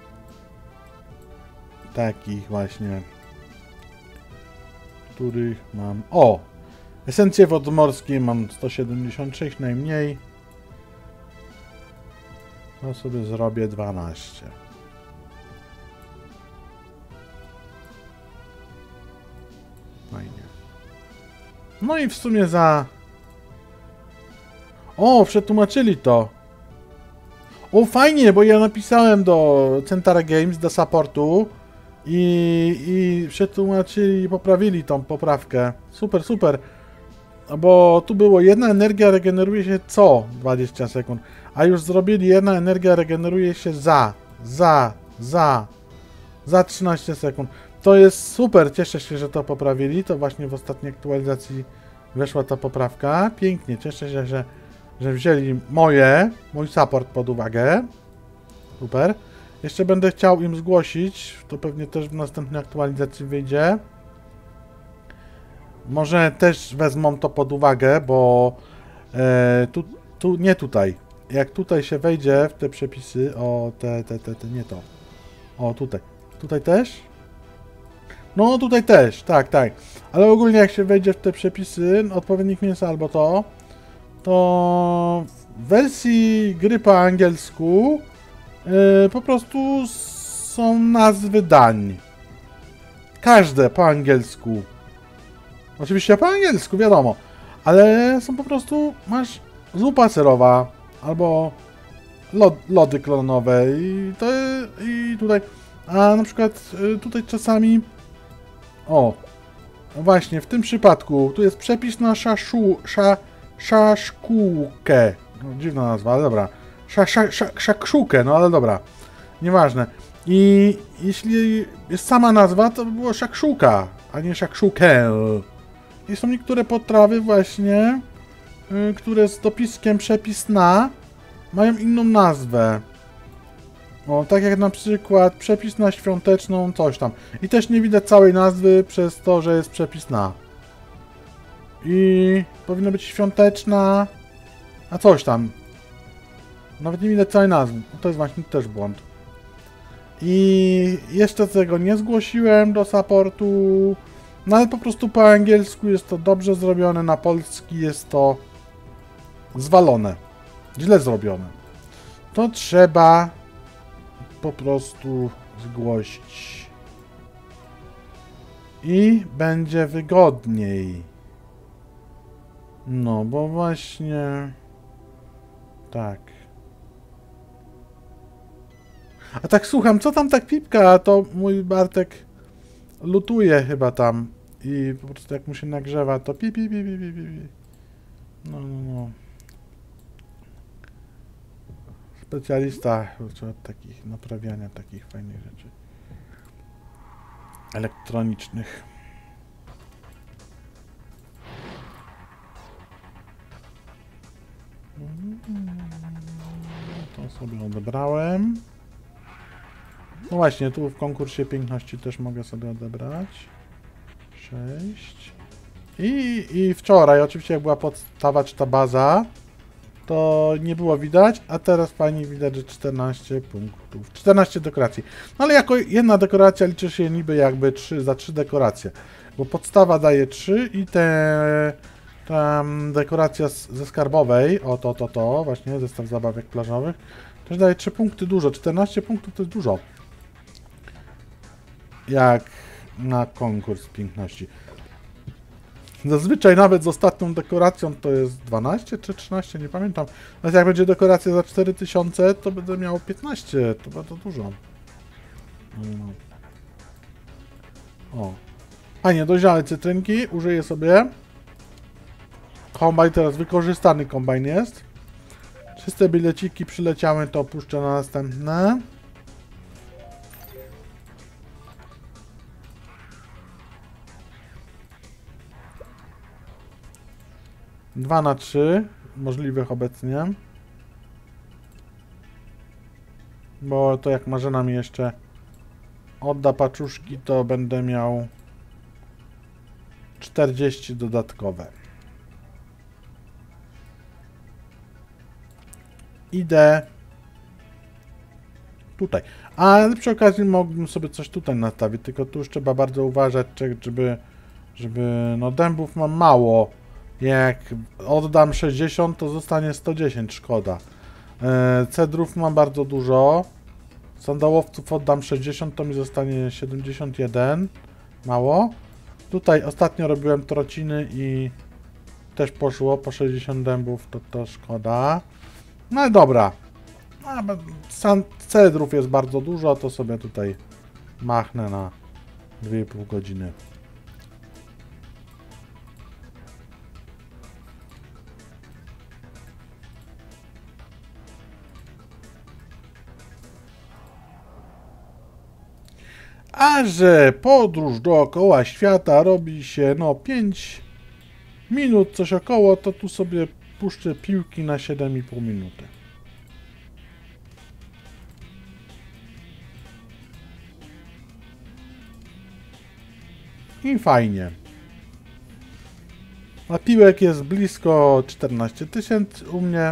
takich właśnie, których mam. O! Esencje wodmorskie mam sto siedemdziesiąt sześć najmniej. To sobie zrobię dwanaście. Fajnie. No i w sumie za... O, przetłumaczyli to. O, fajnie, bo ja napisałem do Centara Games, do supportu i, i przetłumaczyli, poprawili tą poprawkę. Super, super. Bo tu było jedna energia regeneruje się co dwadzieścia sekund, a już zrobili jedna energia regeneruje się za, za, za, za trzynaście sekund. To jest super, cieszę się, że to poprawili, to właśnie w ostatniej aktualizacji weszła ta poprawka. Pięknie, cieszę się, że, że wzięli moje, mój support pod uwagę. Super. Jeszcze będę chciał im zgłosić, to pewnie też w następnej aktualizacji wyjdzie. Może też wezmą to pod uwagę, bo e, tu, tu, nie tutaj. Jak tutaj się wejdzie w te przepisy, o te, te, te, te, nie to. O tutaj. Tutaj też? No tutaj też, tak, tak. Ale ogólnie jak się wejdzie w te przepisy, odpowiednik mięsa albo to, to w wersji gry po angielsku e, po prostu są nazwy dań. Każde po angielsku. Oczywiście po angielsku, wiadomo, ale są po prostu, masz zupa serowa, albo lod, lody klonowe i to i tutaj, a na przykład tutaj czasami, o, No właśnie, w tym przypadku tu jest przepis na szaszu, sza, szaszkółkę. No, dziwna nazwa, ale dobra. Sza, sza, sza, szakszukę, no ale dobra. Nieważne. I jeśli jest sama nazwa, to by było szakszuka, a nie szakszukę. I są niektóre potrawy właśnie, yy, które z dopiskiem przepis na mają inną nazwę. O, tak jak na przykład przepis na świąteczną coś tam. I też nie widać całej nazwy przez to, że jest przepis na. I powinno być świąteczna, a coś tam. Nawet nie widać całej nazwy. To jest właśnie też błąd. I jeszcze tego nie zgłosiłem do supportu. No ale po prostu po angielsku jest to dobrze zrobione, na polski jest to zwalone. Źle zrobione. To trzeba po prostu zgłosić. I będzie wygodniej. No, bo właśnie... Tak. A tak słucham, co tam tak pipka, to mój Bartek lutuje chyba tam. I po prostu jak mu się nagrzewa, to pi, pi, pi, pi, pi, pi. No, no, no. Specjalista od takich naprawiania takich fajnych rzeczy elektronicznych. To sobie odebrałem. No właśnie, tu w konkursie piękności też mogę sobie odebrać. sześć. I, I wczoraj, oczywiście jak była podstawa czy ta baza, to nie było widać, a teraz fajnie widać, że czternaście punktów. czternaście dekoracji. No ale jako jedna dekoracja liczy się niby jakby trzy za trzy dekoracje. Bo podstawa daje trzy i te... ta dekoracja z, ze skarbowej, o to, to, to, właśnie, zestaw zabawek plażowych, też daje trzy punkty dużo. czternaście punktów to jest dużo. Jak na konkurs piękności. Zazwyczaj nawet z ostatnią dekoracją to jest dwanaście czy trzynaście, nie pamiętam. Nawet jak będzie dekoracja za cztery tysiące, to będę miał piętnaście, to bardzo dużo. O. Fajnie, dojrzałe cytrynki, użyję sobie. Kombajn teraz wykorzystany kombajn jest. Czyste bileciki przyleciały, to puszczę na następne. dwa na trzy możliwych obecnie. Bo to jak Marzena mi jeszcze odda paczuszki, to będę miał czterdzieści dodatkowe. Idę tutaj. Ale przy okazji mógłbym sobie coś tutaj nastawić, tylko tu już trzeba bardzo uważać, żeby, żeby no dębów mam mało. Jak oddam sześćdziesiąt, to zostanie sto dziesięć, szkoda. E, cedrów mam bardzo dużo. Sandałowców oddam sześćdziesiąt, to mi zostanie siedemdziesiąt jeden. Mało. Tutaj ostatnio robiłem trociny i też poszło po sześćdziesiąt dębów, to to szkoda. No i dobra. No, cedrów jest bardzo dużo, to sobie tutaj machnę na dwie i pół godziny. A że podróż dookoła świata robi się no pięć minut, coś około, to tu sobie puszczę piłki na siedem i pół minuty. I fajnie. A piłek jest blisko czternaście tysięcy u mnie.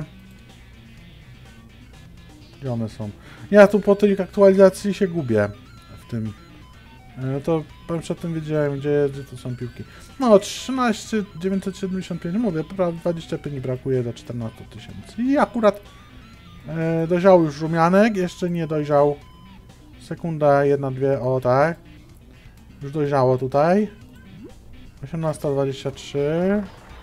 Gdzie one są? Ja tu po tej aktualizacji się gubię w tym. No to przed tym wiedziałem, gdzie, gdzie to są piłki. No, trzynaście tysięcy dziewięćset siedemdziesiąt pięć, mówię, dwadzieścia pięć brakuje do czternastu tysięcy. I akurat e, dojrzał już rumianek, jeszcze nie dojrzał. Sekunda, jedna, dwie, o tak. Już dojrzało tutaj. osiemnasta dwadzieścia trzy.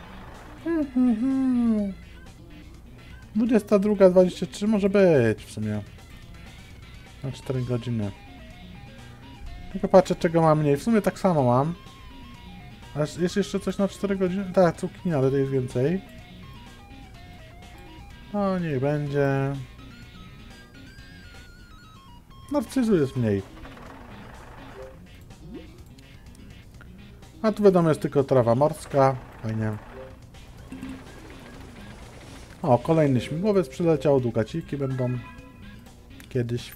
dwudziesta druga dwadzieścia trzy może być w sumie. Na cztery godziny. Tylko patrzę, czego mam mniej. W sumie tak samo mam. A jest jeszcze coś na cztery godziny? Tak, cukinia, ale to jest więcej. No, niech będzie. Narcyzu jest mniej. A tu wiadomo jest tylko trawa morska. Fajnie. O, kolejny śmigłowiec przyleciał. Długaciki będą. Kiedyś.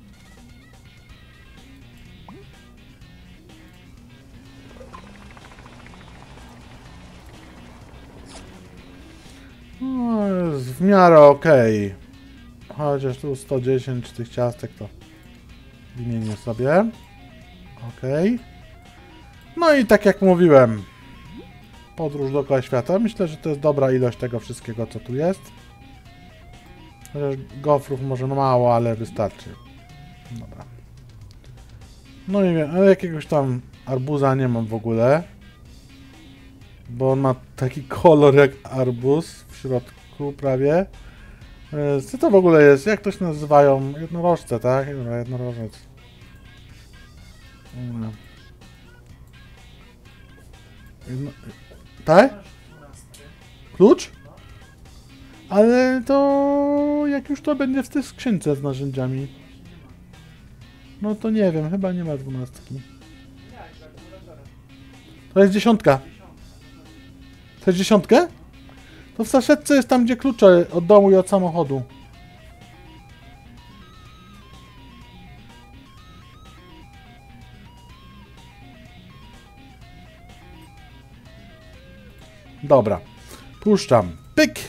No, jest w miarę okej. Chociaż tu sto dziesięć tych ciastek to wymienię sobie. Okej. No i tak jak mówiłem, podróż dookoła świata. Myślę, że to jest dobra ilość tego wszystkiego, co tu jest. Chociaż gofrów może mało, ale wystarczy. Dobra. No i wiem, ale jakiegoś tam arbuza nie mam w ogóle. Bo on ma taki kolor jak arbuz w środku prawie. Co to w ogóle jest? Jak to się nazywają? Jednorożce, tak? Jednorożec. No. Jedno... Tak? Klucz? Ale to... jak już to będzie w tej skrzynce z narzędziami. No to nie wiem, chyba nie ma dwunastki. To jest dziesiątka. To jest dziesiątkę? To w saszetce jest tam, gdzie klucze od domu i od samochodu. Dobra. Puszczam. Pyk!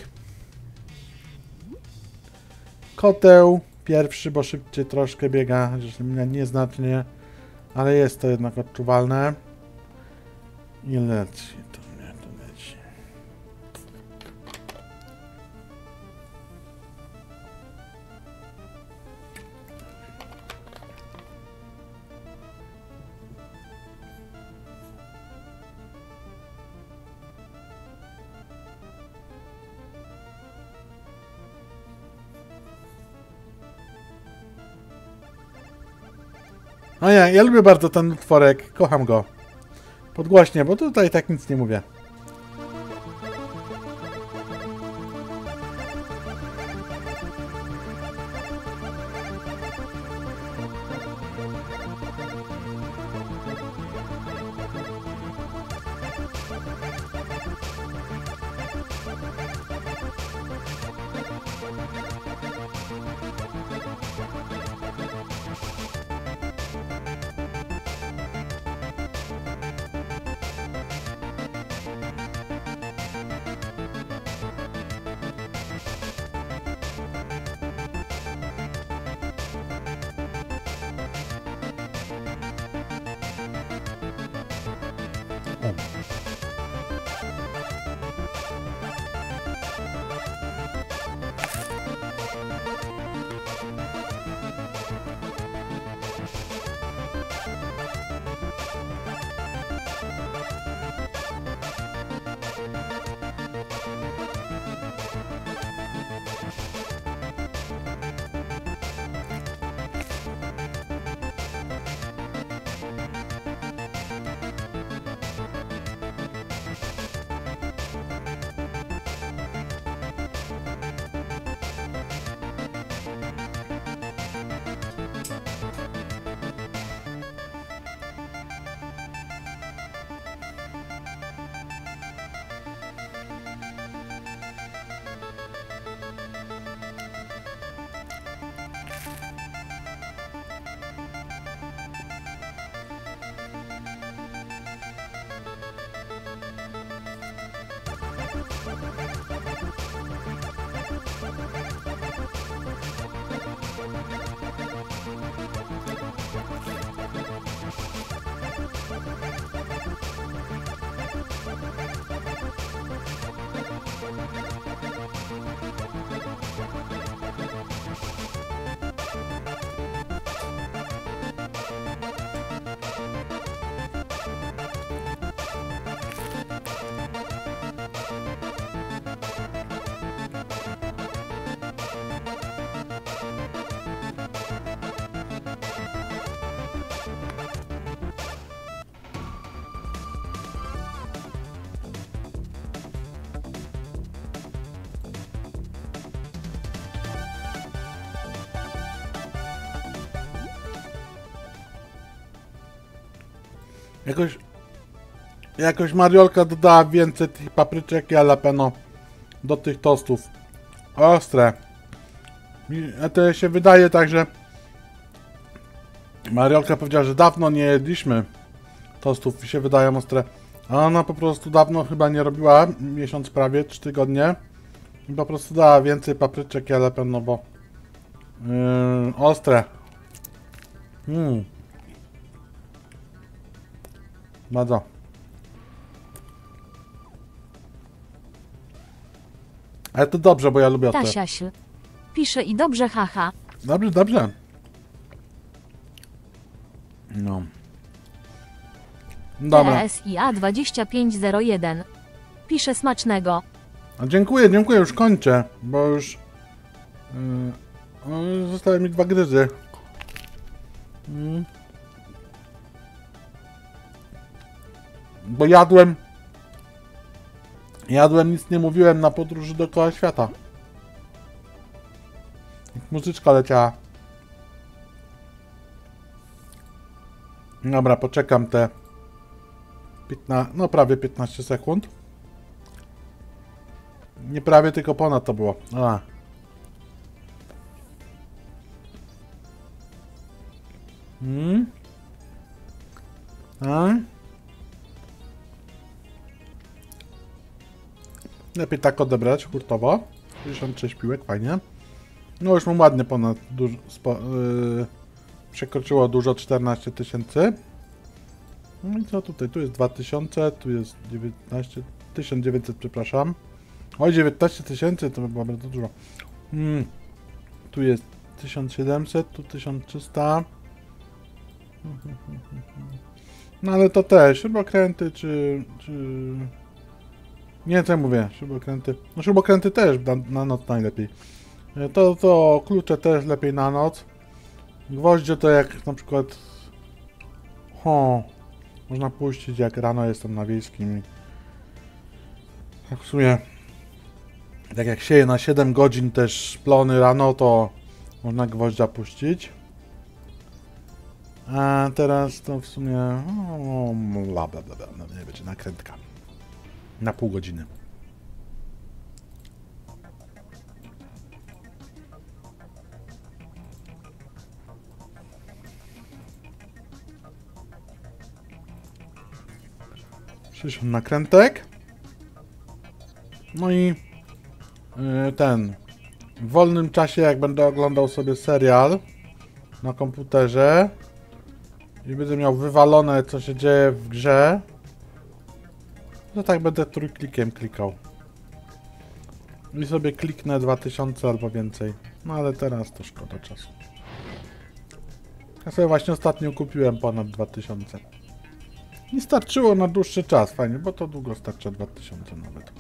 Koteł. Pierwszy, bo szybciej troszkę biega, chociaż nieznacznie. Ale jest to jednak odczuwalne. I leci. To nie, to leci. No ja, ja lubię bardzo ten utworek, kocham go. Podgłośnie, bo tutaj tak nic nie mówię. Jakoś... Jakoś Mariolka dodała więcej tych papryczek i jalapeno do tych tostów. Ostre. Mi to się wydaje tak, że Mariolka powiedziała, że dawno nie jedliśmy tostów i się wydają ostre. A ona po prostu dawno chyba nie robiła, miesiąc prawie, trzy tygodnie. I po prostu dała więcej papryczek i jalapeno, bo yy, ostre. Mm. Bardzo. Ale to dobrze, bo ja lubię ostre. Tasiaśl. Pisze i dobrze, haha. Dobrze, dobrze. No. Dobra. T S I A dwadzieścia pięć zero jeden. Pisze smacznego. A dziękuję, dziękuję, już kończę, bo już... Yy, zostały mi dwa gryzy. Yy. Bo jadłem... Jadłem, nic nie mówiłem na podróży dookoła świata. Muzyczka leciała. Dobra, poczekam te... piętnaście, no prawie piętnaście sekund. Nie prawie, tylko ponad to było. A. Hmm. A. Lepiej tak odebrać hurtowo. pięćdziesiąt sześć piłek, fajnie. No już mam ładnie ponad dużo, spo, yy, przekroczyło dużo czternaście tysięcy. No i co tutaj? Tu jest dwa tysiące, tu jest dziewiętnaście, tysiąc dziewięćset, przepraszam. Oj, dziewiętnaście tysięcy to by było bardzo dużo. Hmm. Tu jest tysiąc siedemset, tu tysiąc trzysta. No ale to też, śrubokręty czy... czy... Nie, co ja mówię, śrubokręty. No śrubokręty też na, na noc najlepiej. To, to klucze też lepiej na noc. Gwoździe to jak na przykład... Ho, można puścić jak rano jestem na wiejskim. Tak w sumie... Tak jak sieję na siedem godzin też plony rano, to można gwoździa puścić. A teraz to w sumie... O, bla bla bla, bla. No nie będzie nakrętka. Na pół godziny. sześćdziesiąt nakrętek. No i yy, ten. W wolnym czasie, jak będę oglądał sobie serial na komputerze i będę miał wywalone, co się dzieje w grze, to tak będę trójklikiem klikał. I sobie kliknę dwa tysiące albo więcej. No ale teraz to szkoda czasu. Ja sobie właśnie ostatnio kupiłem ponad dwa tysiące. Nie starczyło na dłuższy czas, fajnie, bo to długo starcza dwa tysiące nawet.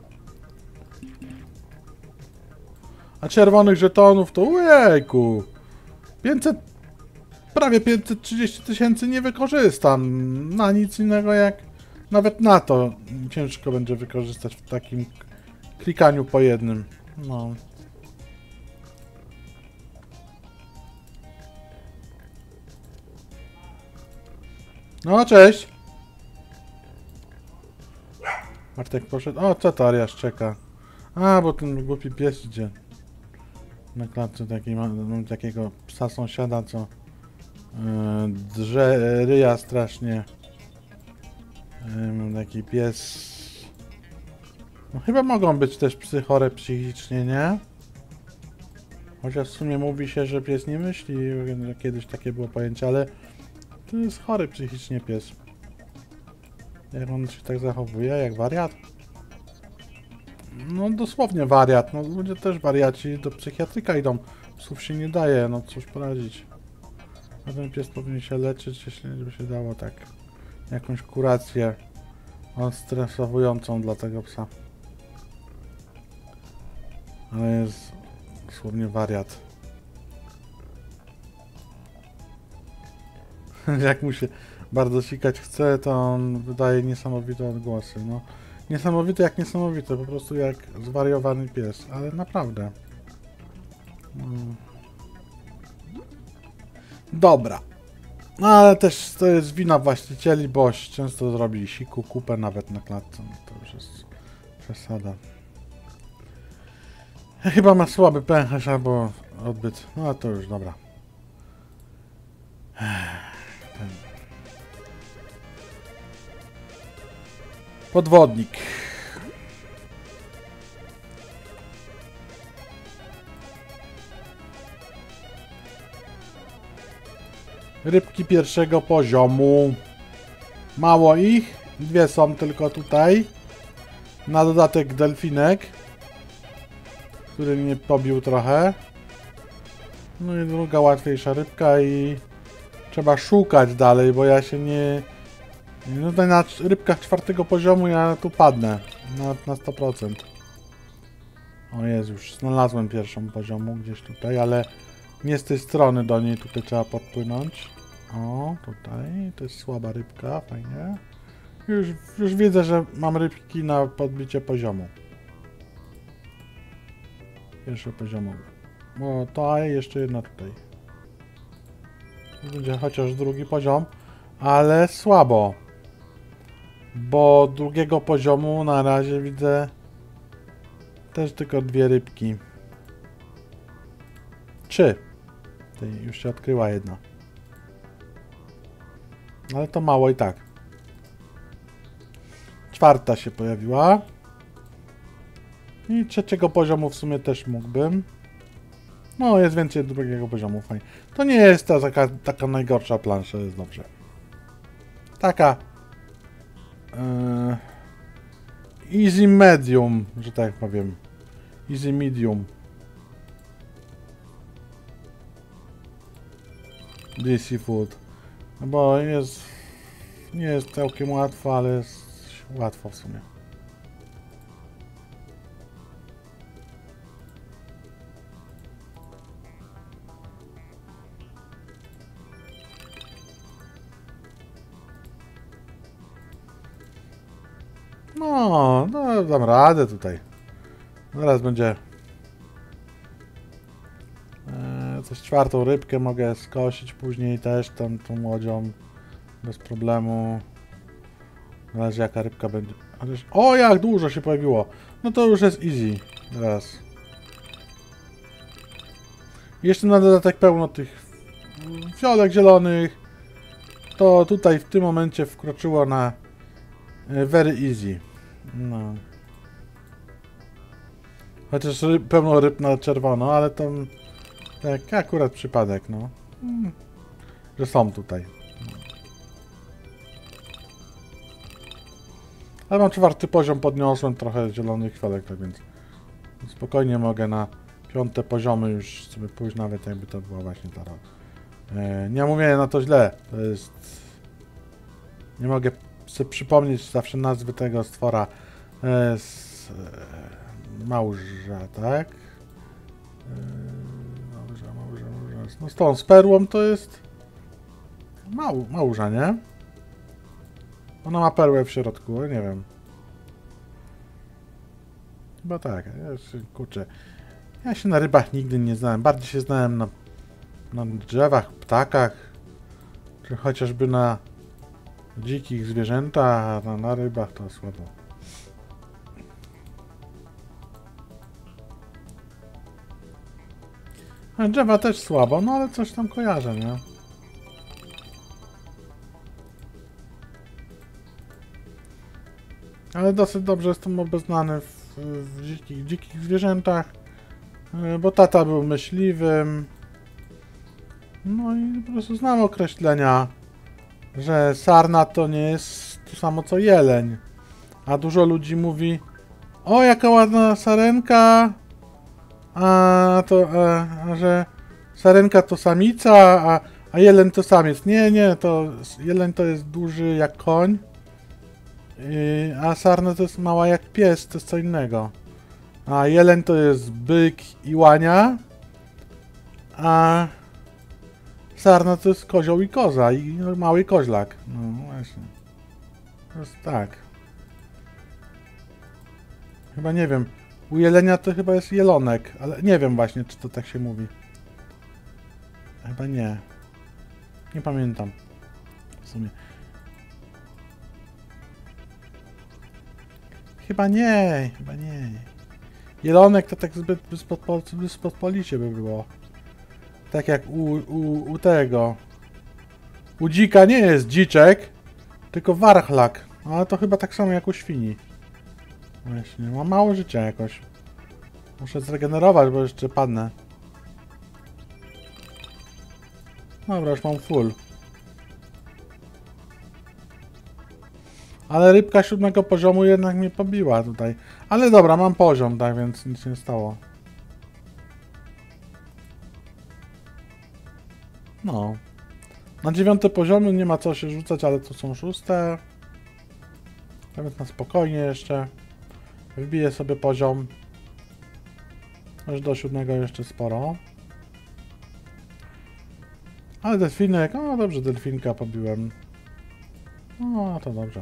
A czerwonych żetonów to ujejku. pięćset, prawie pięćset trzydzieści tysięcy nie wykorzystam. Na nic innego jak... Nawet na to ciężko będzie wykorzystać w takim klikaniu po jednym. No. No, cześć! Bartek poszedł. O, co to Ariasz czeka? A, bo ten głupi pies idzie. Na klatce taki ma, mam takiego psa sąsiada, co yy, drze ryja strasznie. Yy, mam taki pies. No, chyba mogą być też psy chore psychicznie, nie? Chociaż w sumie mówi się, że pies nie myśli. Kiedyś takie było pojęcie, ale to jest chory psychicznie pies. Jak on się tak zachowuje, jak wariat? No dosłownie wariat, no ludzie też wariaci do psychiatryka idą. Psów się nie daje, no cóż poradzić. A ten pies powinien się leczyć, jeśli by się dało tak jakąś kurację stresowującą dla tego psa. Ale jest dosłownie wariat. Jak mu się bardzo sikać chce, to on wydaje niesamowite odgłosy. No, niesamowite jak niesamowite, po prostu jak zwariowany pies, ale naprawdę. Hmm. Dobra. No ale też to jest wina właścicieli, bo często zrobili siku, kupę nawet na klatce. No, to już jest przesada. Chyba ma słaby pęcherz albo odbyt. No to już dobra. Ten. Podwodnik. Rybki pierwszego poziomu. Mało ich. Dwie są tylko tutaj. Na dodatek delfinek, który mnie pobił trochę. No i druga łatwiejsza rybka i trzeba szukać dalej, bo ja się nie... No tutaj na rybkach czwartego poziomu ja tu padnę. Na, na sto procent. O jest, już znalazłem pierwszą poziomu gdzieś tutaj, ale nie z tej strony do niej tutaj trzeba podpłynąć. O, tutaj, to jest słaba rybka, fajnie. Już, już widzę, że mam rybki na podbicie poziomu. Pierwszy poziomowy. O, to jeszcze jedna tutaj. Będzie chociaż drugi poziom, ale słabo. Bo drugiego poziomu na razie widzę też tylko dwie rybki. Trzy. Tutaj już się odkryła jedna. Ale to mało i tak. Czwarta się pojawiła. I trzeciego poziomu w sumie też mógłbym. No, jest więcej drugiego poziomu, fajnie. To nie jest ta taka, taka najgorsza plansza, jest dobrze. Taka... Yy, easy medium, że tak powiem. Easy medium. D C food. No bo jest... Nie jest całkiem łatwo, ale jest łatwo w sumie. No, no dam radę tutaj. Zaraz będzie... Eee, coś czwartą rybkę mogę skosić później też tam tą łodzią. Bez problemu. Zależy jaka rybka będzie. Ależ... O, jak dużo się pojawiło. No to już jest easy. Teraz. Jeszcze na dodatek pełno tych fiolek zielonych. To tutaj w tym momencie wkroczyło na very easy. No. Chociaż ryb, pełno ryb na czerwono, ale to tak akurat przypadek, no. Hmm. Że są tutaj. Ale mam czwarty poziom, podniosłem trochę zielonych fiolek, tak więc spokojnie mogę na piąte poziomy już sobie pójść, nawet jakby to była właśnie ta rok. E, nie mówię na to źle, to jest... Nie mogę sobie przypomnieć zawsze nazwy tego stwora. E, s, e, małża, tak? E, małża, małża, małża. No z tą, z perłą to jest... Mał, małża, nie? Ona ma perłę w środku, nie wiem. Chyba tak, ja się, kurczę. Ja się na rybach nigdy nie znałem. Bardziej się znałem na, na drzewach, ptakach, czy chociażby na dzikich zwierzętach, a na, na rybach to słabo. A drzewa też słabo, no ale coś tam kojarzę, nie? Ale dosyć dobrze jestem obeznany w, w dzikich, dzikich zwierzętach, bo tata był myśliwym. No i po prostu znam określenia, że sarna to nie jest to samo co jeleń. A dużo ludzi mówi: o, jaka ładna sarenka, a to, a, a że sarenka to samica, a, a jeleń to samiec. Nie, nie, to jeleń to jest duży jak koń. Yy, a sarna to jest mała jak pies, to jest co innego. A jeleń to jest byk i łania. A sarna to jest kozioł i koza i mały koźlak. No właśnie. To jest tak. Chyba nie wiem. U jelenia to chyba jest jelonek, ale nie wiem właśnie, czy to tak się mówi. Chyba nie. Nie pamiętam. sumie. Chyba nie, chyba nie. Jelonek to tak zbyt wyspospolicie by było. Tak jak u, u, u tego. U dzika nie jest dziczek, tylko warchlak. Ale to chyba tak samo jak u świni. Właśnie, mam mało życia jakoś. Muszę zregenerować, bo jeszcze padnę. Dobra, już mam full. Ale rybka siódmego poziomu jednak mnie pobiła tutaj. Ale dobra, mam poziom, tak więc nic nie stało. No. Na dziewiąte poziomy nie ma co się rzucać, ale tu są szóste. Tak więc na spokojnie jeszcze. Wbiję sobie poziom. Już do siódmego jeszcze sporo. Ale delfinek, o dobrze, delfinka pobiłem. No to dobrze.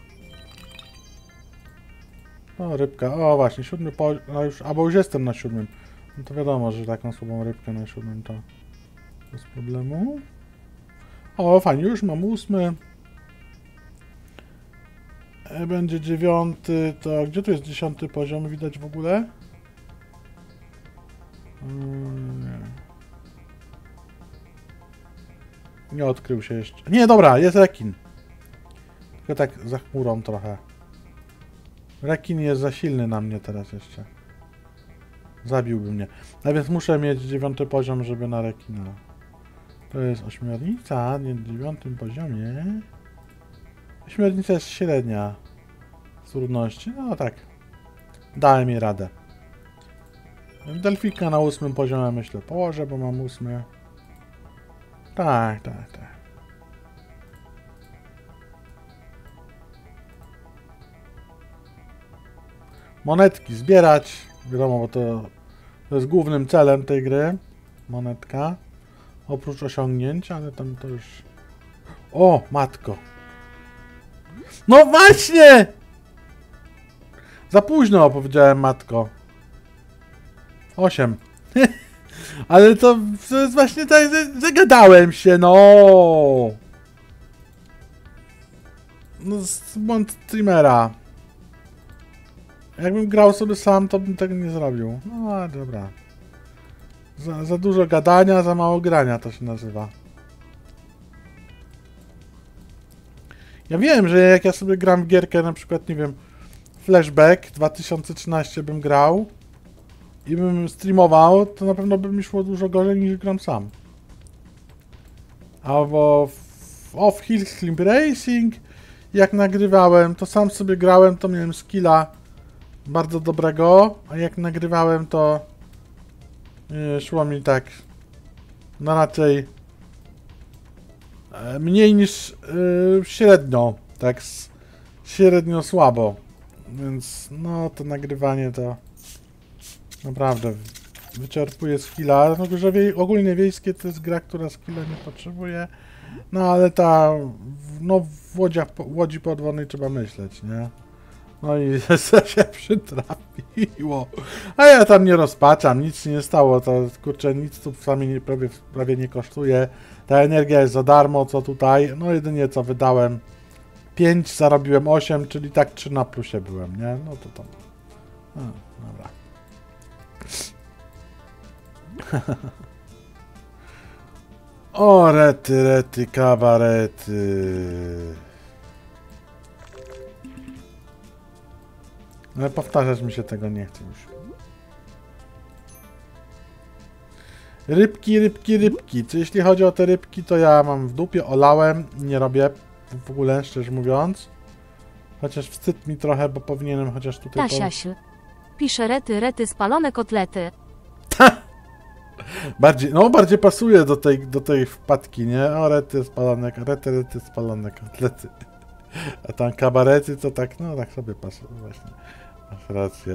O, rybka, o właśnie, siódmy poziom, no już, albo już jestem na siódmym. No to wiadomo, że taką słabą rybkę na siódmym to bez problemu. O, fajnie, już mam ósmy. Będzie dziewiąty, to gdzie tu jest dziesiąty poziom, widać w ogóle? Hmm, nie. Nie odkrył się jeszcze. Nie, dobra, jest rekin. Tylko tak za chmurą trochę. Rekin jest za silny na mnie teraz jeszcze. Zabiłby mnie. A więc muszę mieć dziewiąty poziom, żeby na rekina. To jest ośmiornica, nie w dziewiątym poziomie. Ośmiornica jest średnia z trudności. No tak. Dałem jej radę. Delfika na ósmym poziomie myślę położę, bo mam ósmy. Tak, tak, tak. Monetki zbierać. Wiadomo, bo to, to jest głównym celem tej gry. Monetka. Oprócz osiągnięć, ale tam to już... O, matko. No właśnie! Za późno opowiedziałem, matko. Osiem. Ale to, to jest właśnie tak, zagadałem się, no. No, z błąd streamera. Jakbym grał sobie sam, to bym tego nie zrobił. No, ale dobra. Za, za dużo gadania, za mało grania to się nazywa. Ja wiem, że jak ja sobie gram w gierkę, na przykład, nie wiem, Flashback dwa tysiące trzynaście bym grał i bym streamował, to na pewno by mi szło dużo gorzej niż gram sam. Albo w Off Hill Climb Racing, jak nagrywałem, to sam sobie grałem, to miałem skilla bardzo dobrego, a jak nagrywałem, to yy, szło mi tak no raczej yy, mniej niż yy, średnio, tak średnio słabo, więc no to nagrywanie to naprawdę wyczerpuje skilla. No, że wie, ogólnie wiejskie to jest gra, która skilla nie potrzebuje, no ale ta no w łodziach, w łodzi podwodnej trzeba myśleć, nie? No i to się przytrafiło. A ja tam nie rozpaczam, nic się nie stało, to kurczę, nic tu sami nie, prawie, prawie nie kosztuje. Ta energia jest za darmo, co tutaj, no jedynie co wydałem pięć, zarobiłem osiem, czyli tak trzy na plusie byłem, nie? No to tam. A, dobra. O, rety, rety, kabarety. Ale powtarzać mi się tego nie chce już. Rybki, rybki, rybki. Co jeśli chodzi o te rybki, to ja mam w dupie, olałem, nie robię w ogóle, szczerze mówiąc. Chociaż wstyd mi trochę, bo powinienem chociaż tutaj... Tasiaś. Pisze rety, rety, spalone kotlety. Bardziej, no bardziej pasuje do tej, do tej wpadki, nie? O, rety, spalone, rety, rety, spalone kotlety. A tam kabarety to tak, no tak sobie pasuje właśnie. Masz rację.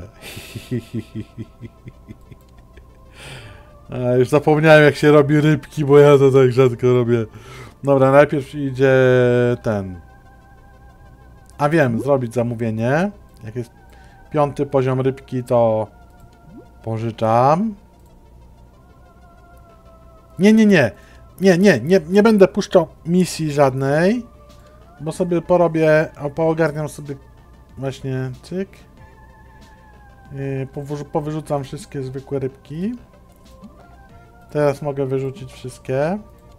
A, już zapomniałem jak się robi rybki, bo ja to tak rzadko robię. Dobra, najpierw idzie ten. A wiem, zrobić zamówienie. Jak jest piąty poziom rybki, to pożyczam. Nie, nie, nie. Nie, nie, nie, nie będę puszczał misji żadnej. bo sobie porobię, a poogarniam sobie właśnie cyk. Yy, powyrzu- powyrzucam wszystkie zwykłe rybki. Teraz mogę wyrzucić wszystkie.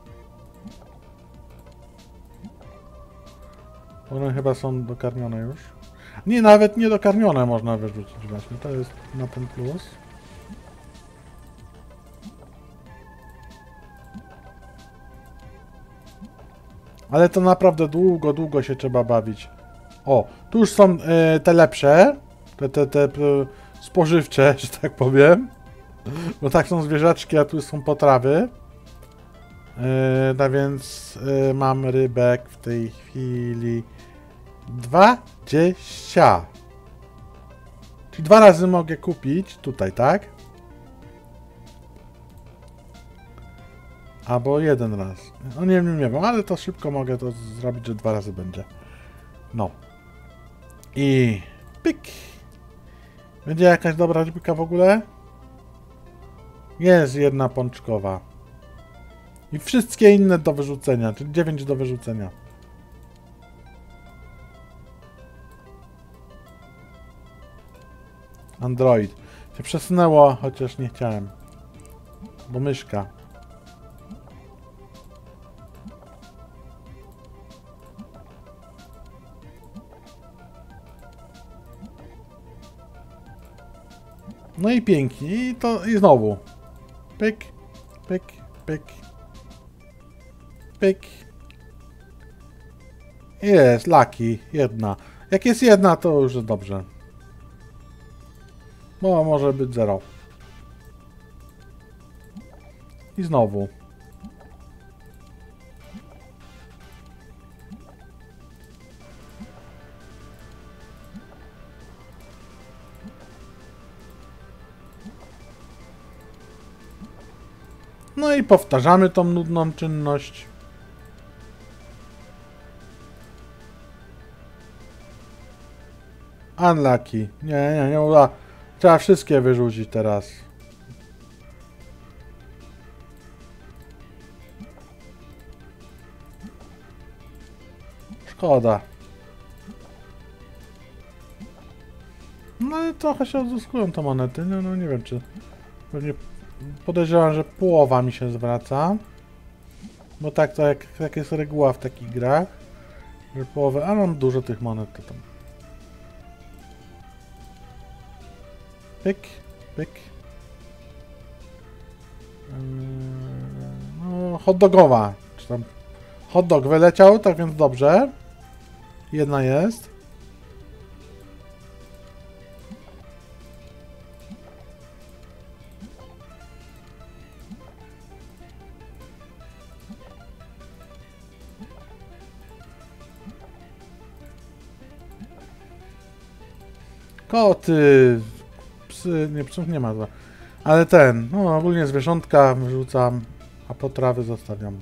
One chyba są dokarmione już. Nie, nawet nie dokarmione można wyrzucić właśnie. To jest na ten plus. Ale to naprawdę długo, długo się trzeba bawić. O, tu już są y, te lepsze. Te, te, te, te spożywcze, że tak powiem. Bo tak są zwierzaczki, a tu są potrawy. Yy, no więc yy, mam rybek w tej chwili dwadzieścia. Czyli dwa razy mogę kupić tutaj, tak? Albo jeden raz. No nie wiem, nie wiem, ale to szybko mogę to zrobić, że dwa razy będzie. No. I pyk. Będzie jakaś dobra rybka w ogóle? Jest jedna pączkowa. I wszystkie inne do wyrzucenia, czyli dziewięć do wyrzucenia. Android. Się przesunęło, chociaż nie chciałem. Bo myszka. No i pięknie. I to i znowu. Pyk, pyk, pyk. Pyk. Jest, Lucky. Jedna. Jak jest jedna, to już jest dobrze. Bo może być zero. I znowu. No i powtarzamy tą nudną czynność. Unlucky. Nie, nie, nie uda. Trzeba wszystkie wyrzucić teraz. Szkoda. No i trochę się odzyskują te monety. No, no nie wiem, czy... Pewnie podejrzewam, że połowa mi się zwraca. Bo tak to jak, jak jest reguła w takich grach. Że połowę... A mam dużo tych monet to tam. Pyk, pyk. No, hot dogowa. Czy tam hot dog wyleciał, tak więc dobrze. Jedna jest. Koty. Psy, nie, psów nie ma. Ale ten, no ogólnie zwierzątka wyrzucam, a potrawy zostawiam.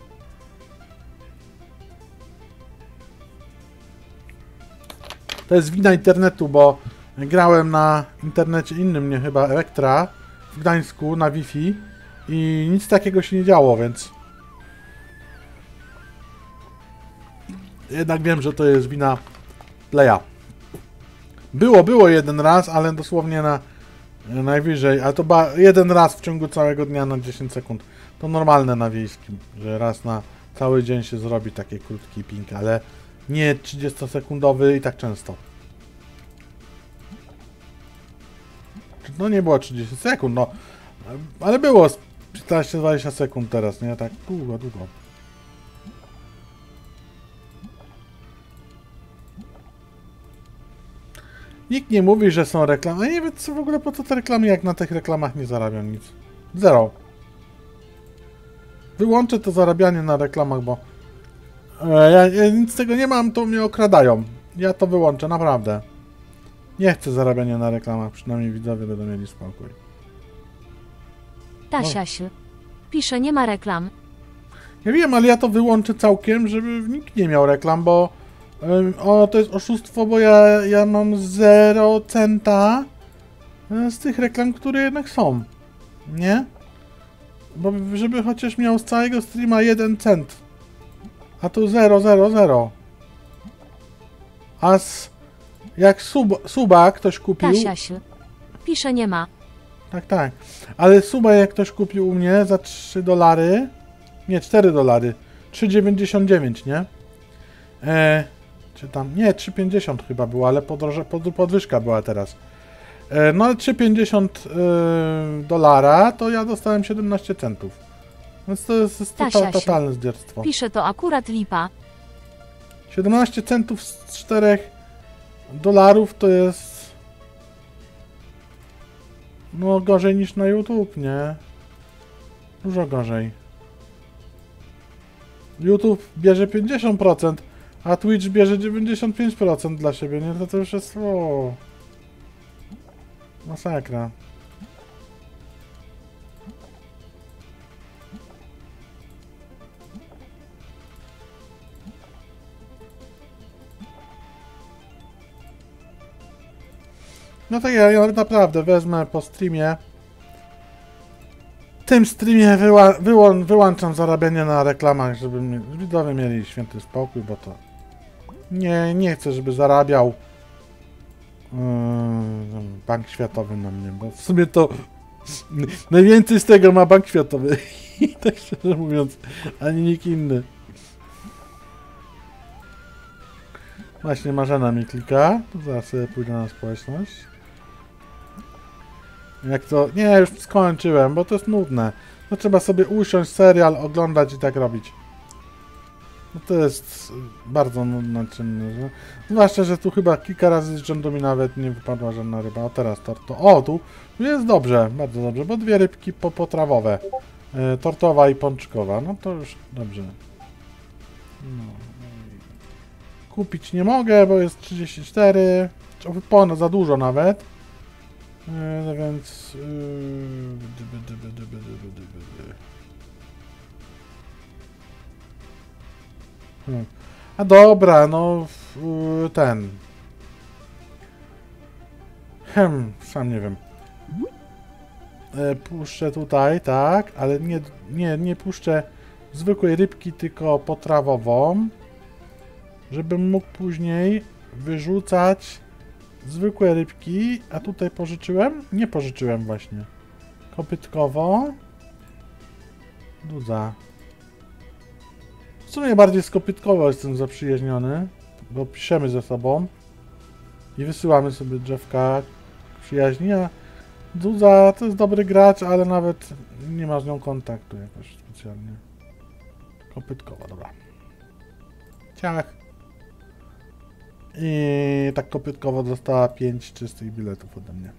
To jest wina internetu, bo grałem na internecie innym, nie chyba Elektra, w Gdańsku na Wi-Fi i nic takiego się nie działo, więc... Jednak wiem, że to jest wina Playa. Było, było jeden raz, ale dosłownie na najwyżej, ale to ba jeden raz w ciągu całego dnia na dziesięć sekund. To normalne na wiejskim, że raz na cały dzień się zrobi taki krótki ping, ale nie trzydziestosekundowy i tak często. No nie było trzydzieści sekund, no, ale było piętnaście dwadzieścia sekund teraz, nie? Tak długo, długo. Nikt nie mówi, że są reklamy. A nie wiem, co w ogóle po co te reklamy, jak na tych reklamach nie zarabiam nic. Zero. Wyłączę to zarabianie na reklamach, bo e, ja, ja nic z tego nie mam, to mnie okradają. Ja to wyłączę, naprawdę. Nie chcę zarabiania na reklamach, przynajmniej widzowie będą mieli spokój. Tasiaśl. Pisze, nie ma reklam. Ja wiem, ale ja to wyłączę całkiem, żeby nikt nie miał reklam, bo o, to jest oszustwo, bo ja, ja mam zero centa z tych reklam, które jednak są. Nie? Bo żeby chociaż miał z całego streama jeden cent. A tu zero, zero, zero. A z, jak sub, suba ktoś kupił... Tasiaśl. Pisze nie ma. Tak, tak. Ale suba jak ktoś kupił u mnie za trzy dolary... Nie, cztery dolary. trzy dziewięćdziesiąt dziewięć, nie? E, czy tam... Nie, trzy pięćdziesiąt chyba było, ale podroże, pod, podwyżka była teraz. E, no ale trzy pięćdziesiąt e, dolara, to ja dostałem siedemnaście centów. Więc to jest, jest Tasia tota, się. totalne zdzierstwo. Pisze to akurat lipa. siedemnaście centów z czterech dolarów to jest... No gorzej niż na YouTube, nie? Dużo gorzej. YouTube bierze pięćdziesiąt procent, a Twitch bierze dziewięćdziesiąt pięć procent dla siebie, nie? To, to już jest... O, masakra. No tak, ja, ja naprawdę wezmę po streamie. W tym streamie wyła, wyłą, wyłączam zarabianie na reklamach, żeby mi, widzowie mieli święty spokój, bo to nie, nie chcę, żeby zarabiał yy, Bank Światowy na mnie, bo w sumie to najwięcej z tego ma Bank Światowy. I tak szczerze mówiąc, ani nikt inny. Właśnie Marzena mi klika, to zaraz sobie pójdę na społeczność. Jak to... Nie, już skończyłem, bo to jest nudne. No trzeba sobie usiąść, serial, oglądać i tak robić. No to jest bardzo nudna czynność. No. Zwłaszcza, że tu chyba kilka razy z rzędu mi nawet nie wypadła żadna ryba. O teraz to... to o, tu, tu jest dobrze, bardzo dobrze, bo dwie rybki po, potrawowe. Yy, tortowa i pączkowa. No to już dobrze. No. Kupić nie mogę, bo jest trzydzieści cztery. Ponad za dużo nawet. No więc... Yy, hmm. A dobra, no... Yy, ten... Hmm, sam nie wiem. Yy, puszczę tutaj, tak, ale nie, nie, nie puszczę zwykłej rybki, tylko potrawową. Żebym mógł później wyrzucać zwykłe rybki, a tutaj pożyczyłem? Nie pożyczyłem właśnie. Kopytkowo. Dudza. W sumie bardziej z kopytkowo jestem zaprzyjaźniony, bo piszemy ze sobą i wysyłamy sobie drzewka przyjaźni, a Dudza to jest dobry gracz, ale nawet nie ma z nią kontaktu jakoś specjalnie. Kopytkowo, dobra. Ciach. I tak kopytkowo dostała pięć czystych biletów ode mnie.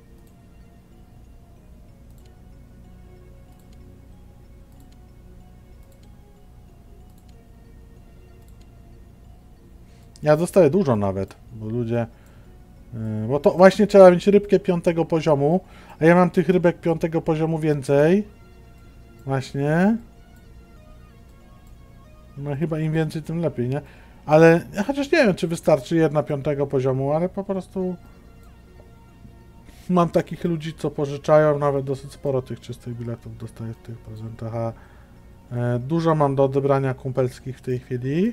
Ja dostaję dużo nawet, bo ludzie... Yy, bo to właśnie trzeba mieć rybkę piątego poziomu, a ja mam tych rybek piątego poziomu więcej. Właśnie. No chyba im więcej, tym lepiej, nie? Ale ja chociaż nie wiem, czy wystarczy jedna piątego poziomu, ale po prostu mam takich ludzi, co pożyczają, nawet dosyć sporo tych czystych biletów dostaję w tych prezentach, a e, dużo mam do odebrania kumpelskich w tej chwili.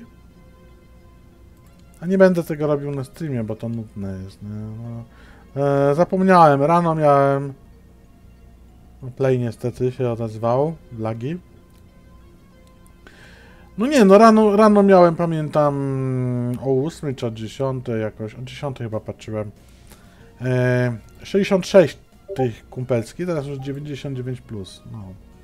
A nie będę tego robił na streamie, bo to nudne jest, nie? No, e, zapomniałem, rano miałem... Play niestety się odezwał, lagi. No nie, no rano, rano miałem, pamiętam, o ósmej czy o dziesiątej jakoś, o dziesiątej chyba patrzyłem, e, sześćdziesiąt sześć tych kumpelskich, teraz już dziewięćdziesiąt dziewięć plus, no.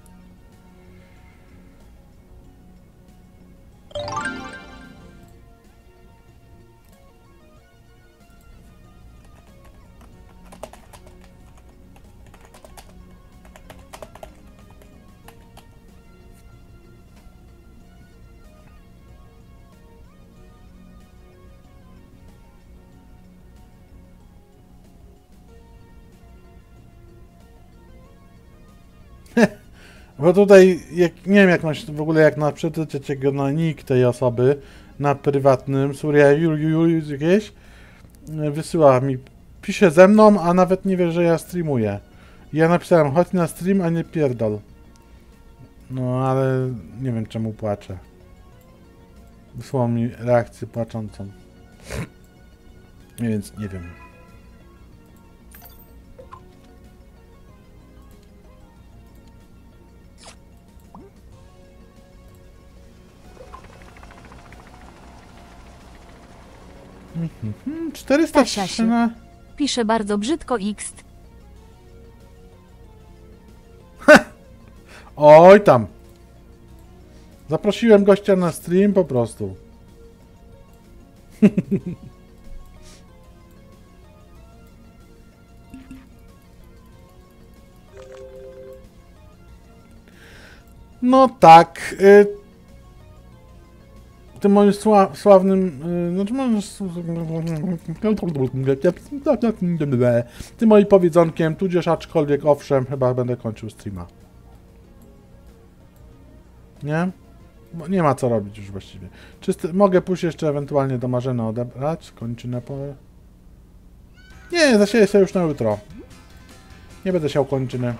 Bo tutaj, jak, nie wiem jak masz w ogóle, jak na przeczytacie go na nick tej osoby, na prywatnym, Surya Julius jakieś, wysyła mi, pisze ze mną, a nawet nie wie, że ja streamuję. I ja napisałem, chodź na stream, a nie pierdol. No, ale nie wiem czemu płaczę. Wysłał mi reakcję płaczącą. Więc nie wiem. Mhm, czterysta Tasia się. na... Pisze bardzo brzydko X. Oj tam. Zaprosiłem gościa na stream po prostu. No tak. Y, tym moim sła, sławnym... Y, znaczy może... Tym moim powiedzonkiem, tudzież aczkolwiek owszem, chyba będę kończył streama. Nie? Bo nie ma co robić już właściwie. Czysty, mogę pójść jeszcze ewentualnie do Marzeny odebrać. Kończynę po... Nie, zasieję sobie już na jutro. Nie będę siał kończyny.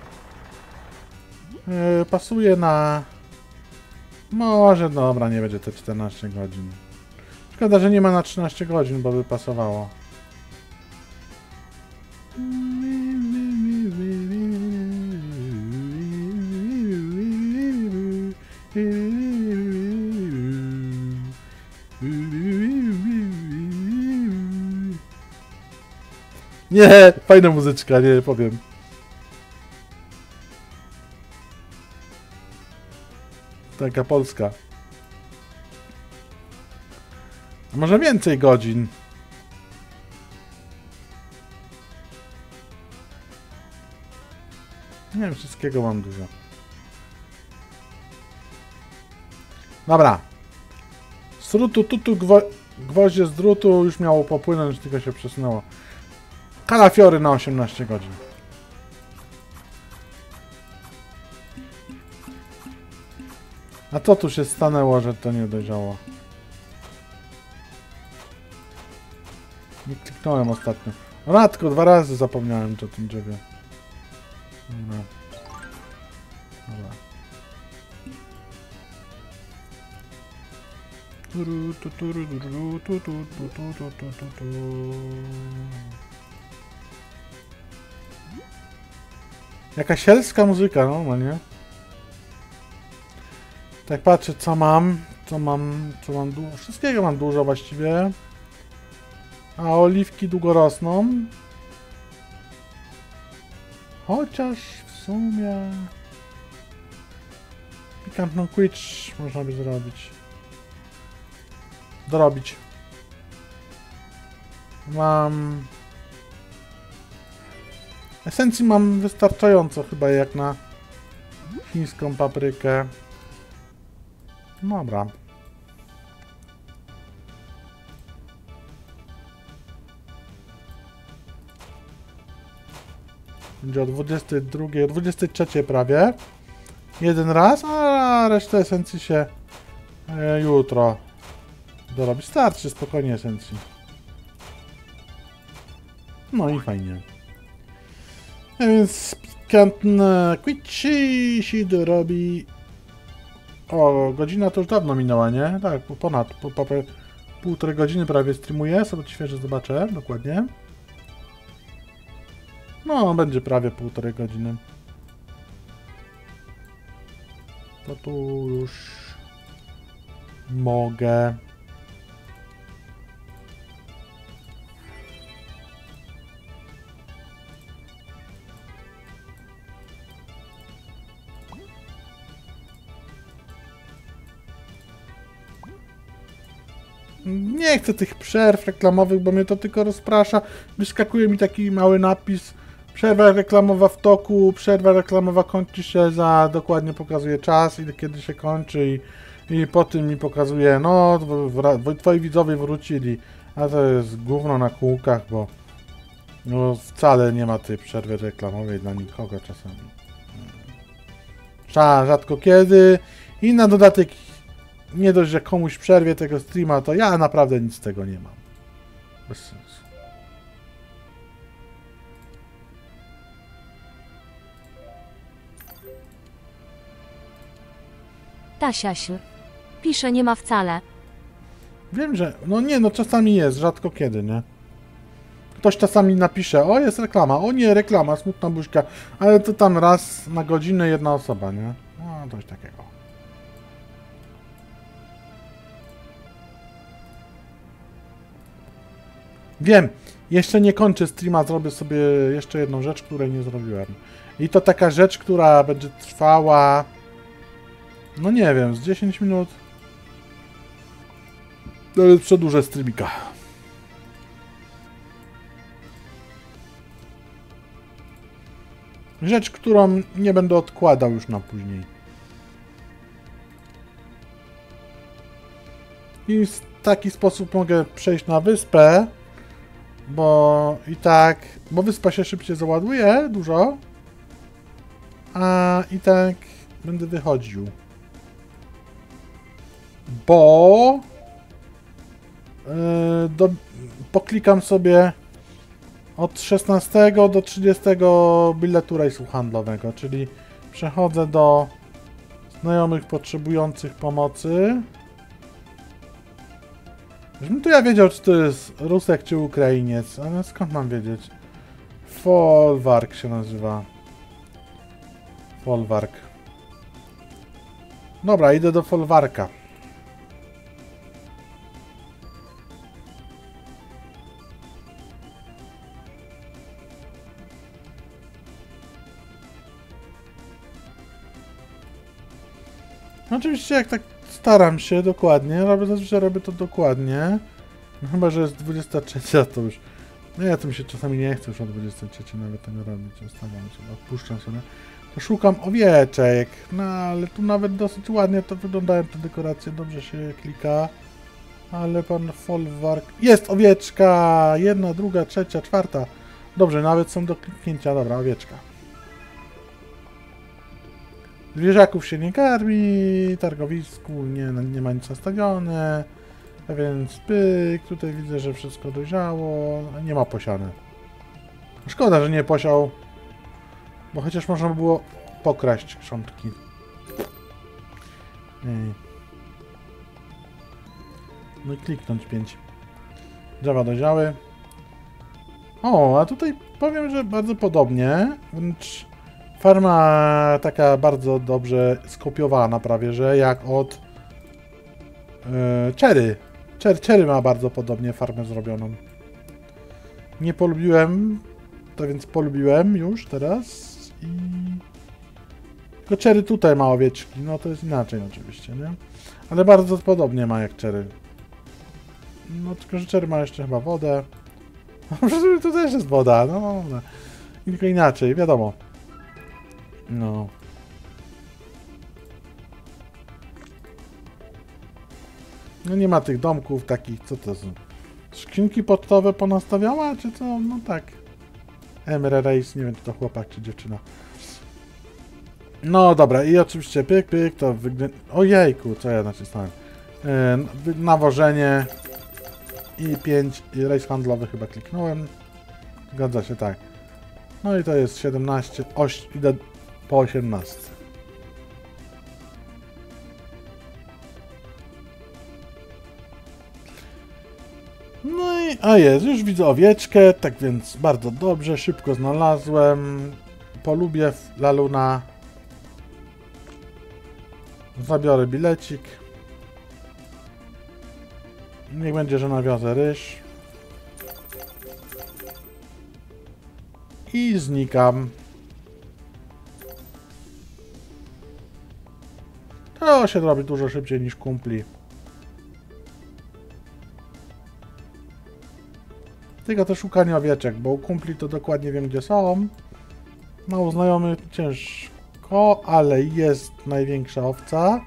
Yy, pasuje na... Może, dobra, nie będzie te czternaście godzin. Szkoda, że nie ma na trzynaście godzin, bo by pasowało. Nie, fajna muzyczka, nie powiem. Taka polska. A może więcej godzin? Nie wiem, wszystkiego mam dużo. Dobra. Z drutu, tutu, gwo gwoździe z drutu już miało popłynąć, tylko się przesunęło. Kalafiory na osiemnaście godzin. A co tu się stanęło, że to nie dojrzało? Nie kliknąłem ostatnio. Radko, dwa razy zapomniałem o tym drzewie. Dobra. Dobra. Turu, tu, turu, turu, tu, tu, tu, tu, tu, tu, tu, tu. Jaka sielska muzyka, no, no nie? Tak patrzę, co mam, co mam, co mam dużo, wszystkiego mam dużo właściwie. A oliwki długo rosną. Chociaż w sumie... Pikantną quitch można by zrobić. Dorobić. Mam... Esencji mam wystarczająco chyba jak na chińską paprykę. Dobra. Będzie o dwudziestej drugiej, o dwudziestej trzeciej prawie. Jeden raz, a resztę esencji się e, jutro dorobi. Starczy spokojnie esencji. No i fajnie. A więc pikantne quitchy się dorobi. O, godzina to już dawno minęła, nie? Tak, ponad, po, po, po, półtorej godziny prawie streamuję, sobie świeżo zobaczę, dokładnie. No, będzie prawie półtorej godziny. To tu już mogę. Nie chcę tych przerw reklamowych, bo mnie to tylko rozprasza. Wyskakuje mi taki mały napis. Przerwa reklamowa w toku, przerwa reklamowa kończy się za, dokładnie pokazuje czas, ile kiedy się kończy i, i po tym mi pokazuje, no, w, w, twoi widzowie wrócili. A to jest gówno na kółkach, bo no, wcale nie ma tej przerwy reklamowej dla nikogo czasami. Rzadko kiedy i na dodatek nie dość, że komuś przerwie tego streama, to ja naprawdę nic z tego nie mam. Bez sensu. Tasiaśl. Pisze nie ma wcale. Wiem, że... No nie, no czasami jest, rzadko kiedy, nie? ktoś czasami napisze, o jest reklama, o nie, reklama, smutna buźka, ale to tam raz na godzinę jedna osoba, nie? No, coś takiego. Wiem, jeszcze nie kończę streama, zrobię sobie jeszcze jedną rzecz, której nie zrobiłem. I to taka rzecz, która będzie trwała, no nie wiem, z dziesięć minut. Nawet przedłużę streamika. Rzecz, którą nie będę odkładał już na później. I w taki sposób mogę przejść na wyspę, bo i tak, bo wyspa się szybciej załaduje, dużo, a i tak będę wychodził. Bo yy, do, poklikam sobie od szesnastego do trzydziestego biletu rejsu handlowego, czyli przechodzę do znajomych potrzebujących pomocy. Żebym tu ja wiedział, czy to jest Rusek, czy Ukrainiec, ale skąd mam wiedzieć? Folwark się nazywa. Folwark. Dobra, idę do Folwarka. Oczywiście jak tak staram się dokładnie, robię zazwyczaj robię to dokładnie. No chyba, że jest dwudziesta trzecia, to już... No ja to mi się czasami nie chce już o dwudziestej trzeciej nawet tego robić, zostawiam sobie, odpuszczam sobie. To szukam owieczek, no ale tu nawet dosyć ładnie to wyglądają te dekoracje, dobrze się klika. Ale pan Folwark... Jest owieczka! Jedna, druga, trzecia, czwarta. Dobrze, nawet są do kliknięcia, dobra, owieczka. Zwierzaków się nie karmi, targowisku nie, nie ma nic nastawione, więc pyk, tutaj widzę, że wszystko dojrzało, nie ma posiane. Szkoda, że nie posiał, bo chociaż można było pokraść krzątki. No i kliknąć pięć. Drzewa dojrzały. O, a tutaj powiem, że bardzo podobnie, wręcz farma taka bardzo dobrze skopiowana prawie, że jak od yy, Cherry. Cherry. Cherry ma bardzo podobnie farmę zrobioną. Nie polubiłem, to więc polubiłem już teraz i... Tylko Cherry tutaj ma owieczki, no to jest inaczej oczywiście, nie? Ale bardzo podobnie ma jak Cherry. No tylko, że Cherry ma jeszcze chyba wodę. To też jest woda, no, no. Tylko inaczej, wiadomo. No. No nie ma tych domków takich, co to są? Skrzynki pocztowe ponastawiała, czy co? No tak. Emre Race, nie wiem, czy to chłopak, czy dziewczyna. No dobra, i oczywiście pyk, pyk, to wygląda... Ojejku, co ja nacisnąłem? Yy, nawożenie i pięć, i rejs handlowy chyba kliknąłem. Zgadza się, tak. No i to jest siedemnaście, oś, idę po osiemnaście. No i, a jest, już widzę owieczkę, tak więc bardzo dobrze, szybko znalazłem. Polubię Laluna. Zabiorę bilecik. Niech będzie, że nawiozę ryż. I znikam. To się robi dużo szybciej niż kumpli. Tylko to szukanie owieczek, bo u kumpli to dokładnie wiem, gdzie są. No u znajomych ciężko, ale jest największa owca.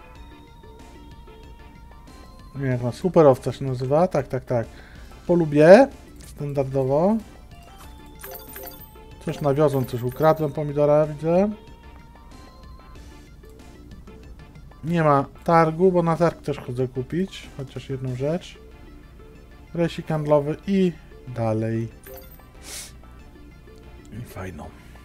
Nie wiem, jak ma, super owca się nazywa. Tak, tak, tak. Polubię. Standardowo. Coś nawiozłem, coś ukradłem, pomidora widzę. Nie ma targu, bo na targ też chodzę kupić. Chociaż jedną rzecz. Rejsik handlowy i dalej. I fajną.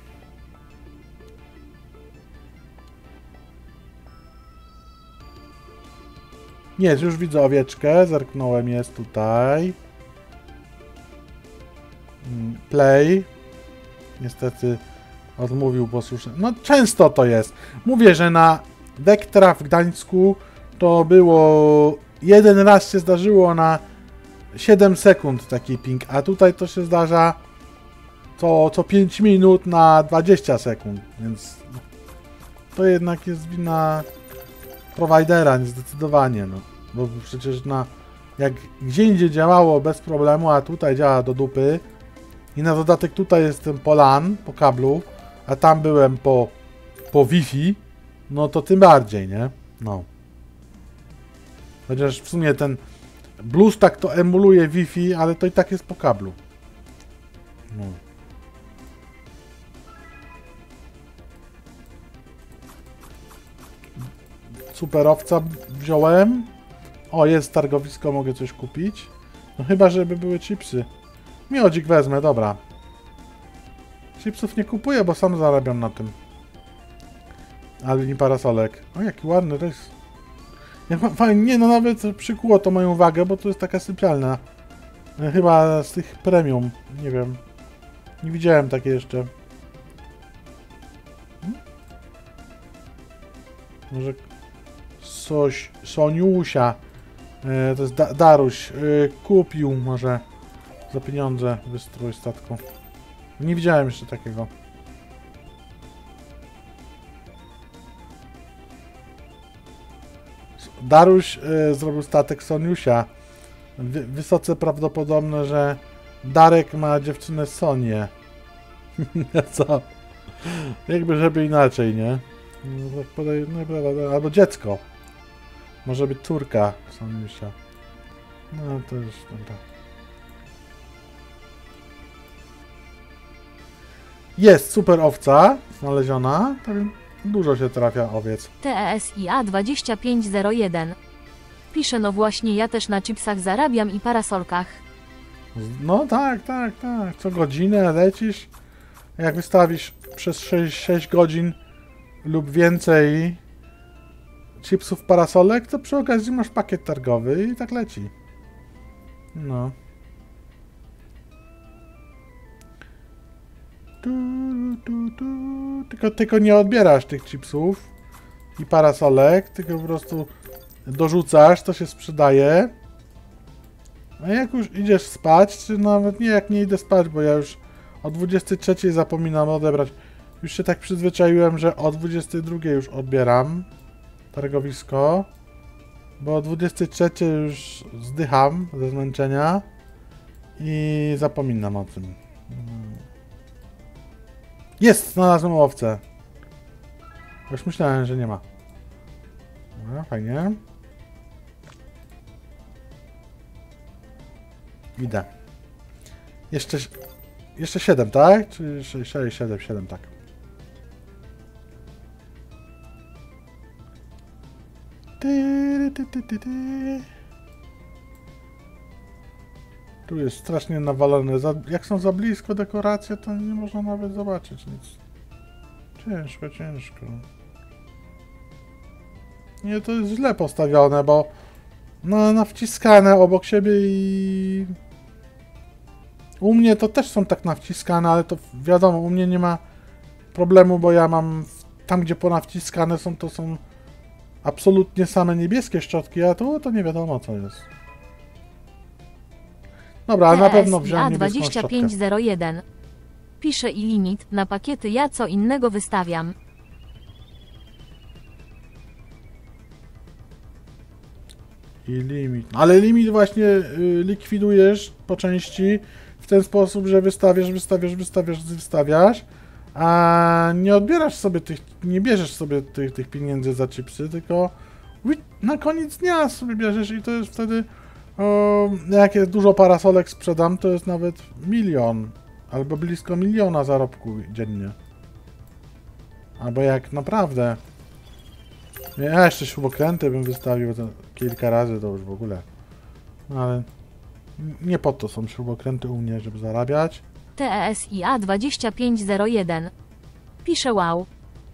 Nie, już widzę owieczkę. Zerknąłem, jest tutaj. mm, Play. Niestety odmówił posłuszenia. No często to jest. Mówię, że na Vectra w Gdańsku to było... Jeden raz się zdarzyło na siedem sekund taki ping, a tutaj to się zdarza co, co pięć minut na dwadzieścia sekund, więc to jednak jest wina prowajdera, zdecydowanie, no. Bo przecież na, jak gdzie indziej działało bez problemu, a tutaj działa do dupy i na dodatek tutaj jestem po LAN, po kablu, a tam byłem po, po Wi-Fi, no to tym bardziej, nie? No. Chociaż w sumie ten BlueStack to emuluje Wi-Fi, ale to i tak jest po kablu. No. Superowca wziąłem. O, jest targowisko, mogę coś kupić. No chyba, żeby były chipsy. Miodzik wezmę, dobra. Chipsów nie kupuję, bo sam zarabiam na tym. Ale nie parasolek. O, jaki ładny rys. Fajnie, nie, no nawet przykuło to moją uwagę, bo to jest taka sypialna. Chyba z tych premium, nie wiem. Nie widziałem takiej jeszcze. Hmm? Może coś, Soniusia, e, to jest da Daruś, e, kupił może za pieniądze wystrój statku. Nie widziałem jeszcze takiego. Daruś y, zrobił statek Soniusia. Wy, wysoce prawdopodobne, że Darek ma dziewczynę Sonię. Co? Jakby, żeby inaczej, nie? No, tak podaj, no, albo dziecko. Może być córka Soniusia. No to już dobra. Jest super owca znaleziona. Tak dużo się trafia owiec. T E S I A dwadzieścia pięć zero jeden. Pisze, no właśnie, ja też na chipsach zarabiam i parasolkach. No tak, tak, tak. Co godzinę lecisz. Jak wystawisz przez sześć godzin lub więcej chipsów parasolek, to przy okazji masz pakiet targowy i tak leci. No. Tu, tu, tu. Tylko, tylko nie odbierasz tych chipsów i parasolek, tylko po prostu dorzucasz, to się sprzedaje. A jak już idziesz spać, czy nawet nie, jak nie idę spać, bo ja już o dwudziestej trzeciej zapominam odebrać. Już się tak przyzwyczaiłem, że o dwudziestej drugiej już odbieram targowisko, bo o dwudziestej trzeciej już zdycham ze zmęczenia i zapominam o tym. Jest! Znalazłem owcę. Już myślałem, że nie ma. No, fajnie. Idę. Jeszcze... Jeszcze siedem, tak? Czy sześć, siedem, siedem, tak. Ty, ty, ty, ty, ty. Tu jest strasznie nawalone. Za, jak są za blisko dekoracje, to nie można nawet zobaczyć nic. Ciężko, ciężko. Nie, to jest źle postawione, bo no, nawciskane obok siebie i... U mnie to też są tak nawciskane, ale to wiadomo, u mnie nie ma problemu, bo ja mam tam, gdzie ponawciskane są, to są absolutnie same niebieskie szczotki, a tu to nie wiadomo co jest. Dobra, ale na pewno wziąłem niebieską dwadzieścia pięć zero jeden. Pisze i limit, na pakiety ja co innego wystawiam. I limit. Ale limit właśnie y, likwidujesz po części w ten sposób, że wystawiasz, wystawiasz, wystawiasz, wystawiasz, a nie odbierasz sobie tych, nie bierzesz sobie tych, tych pieniędzy za chipsy, tylko na koniec dnia sobie bierzesz i to jest wtedy, o, jak jest dużo parasolek sprzedam, to jest nawet milion, albo blisko miliona zarobku dziennie. Albo jak naprawdę. Ja jeszcze śrubokręty bym wystawił to kilka razy, to już w ogóle. Ale nie po to są śrubokręty u mnie, żeby zarabiać. T E S I A dwadzieścia pięć zero jeden. Pisze wow.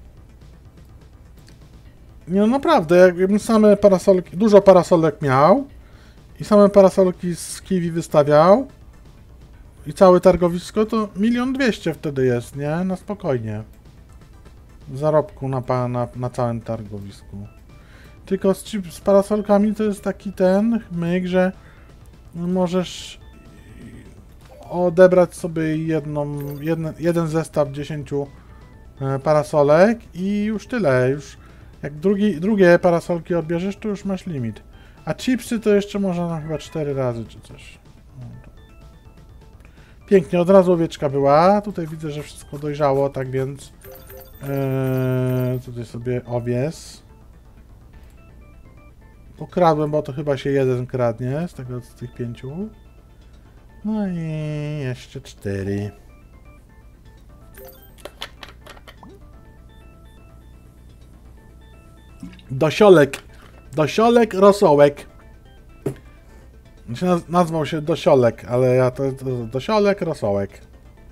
Nie no naprawdę, jakbym same parasolki, dużo parasolek miał i same parasolki z kiwi wystawiał, i całe targowisko, to milion dwieście wtedy jest, nie? Na spokojnie. Zarobku na, pa- na, na całym targowisku. Tylko z, chip- z parasolkami to jest taki ten myk, że możesz odebrać sobie jedną, jeden, jeden zestaw dziesięciu e, parasolek i już tyle. Już jak drugi, drugie parasolki odbierzesz, to już masz limit. A chipsy to jeszcze można na chyba cztery razy czy coś. No to... Pięknie, od razu owieczka była. Tutaj widzę, że wszystko dojrzało, tak więc e, tutaj sobie owies. Pokradłem, bo to chyba się jeden kradnie z tego, z tych pięciu. No i jeszcze cztery. Dosiolek. Dosiolek, rosołek. On się naz nazwał się Dosiolek, ale ja to, to Dosiolek, rosołek.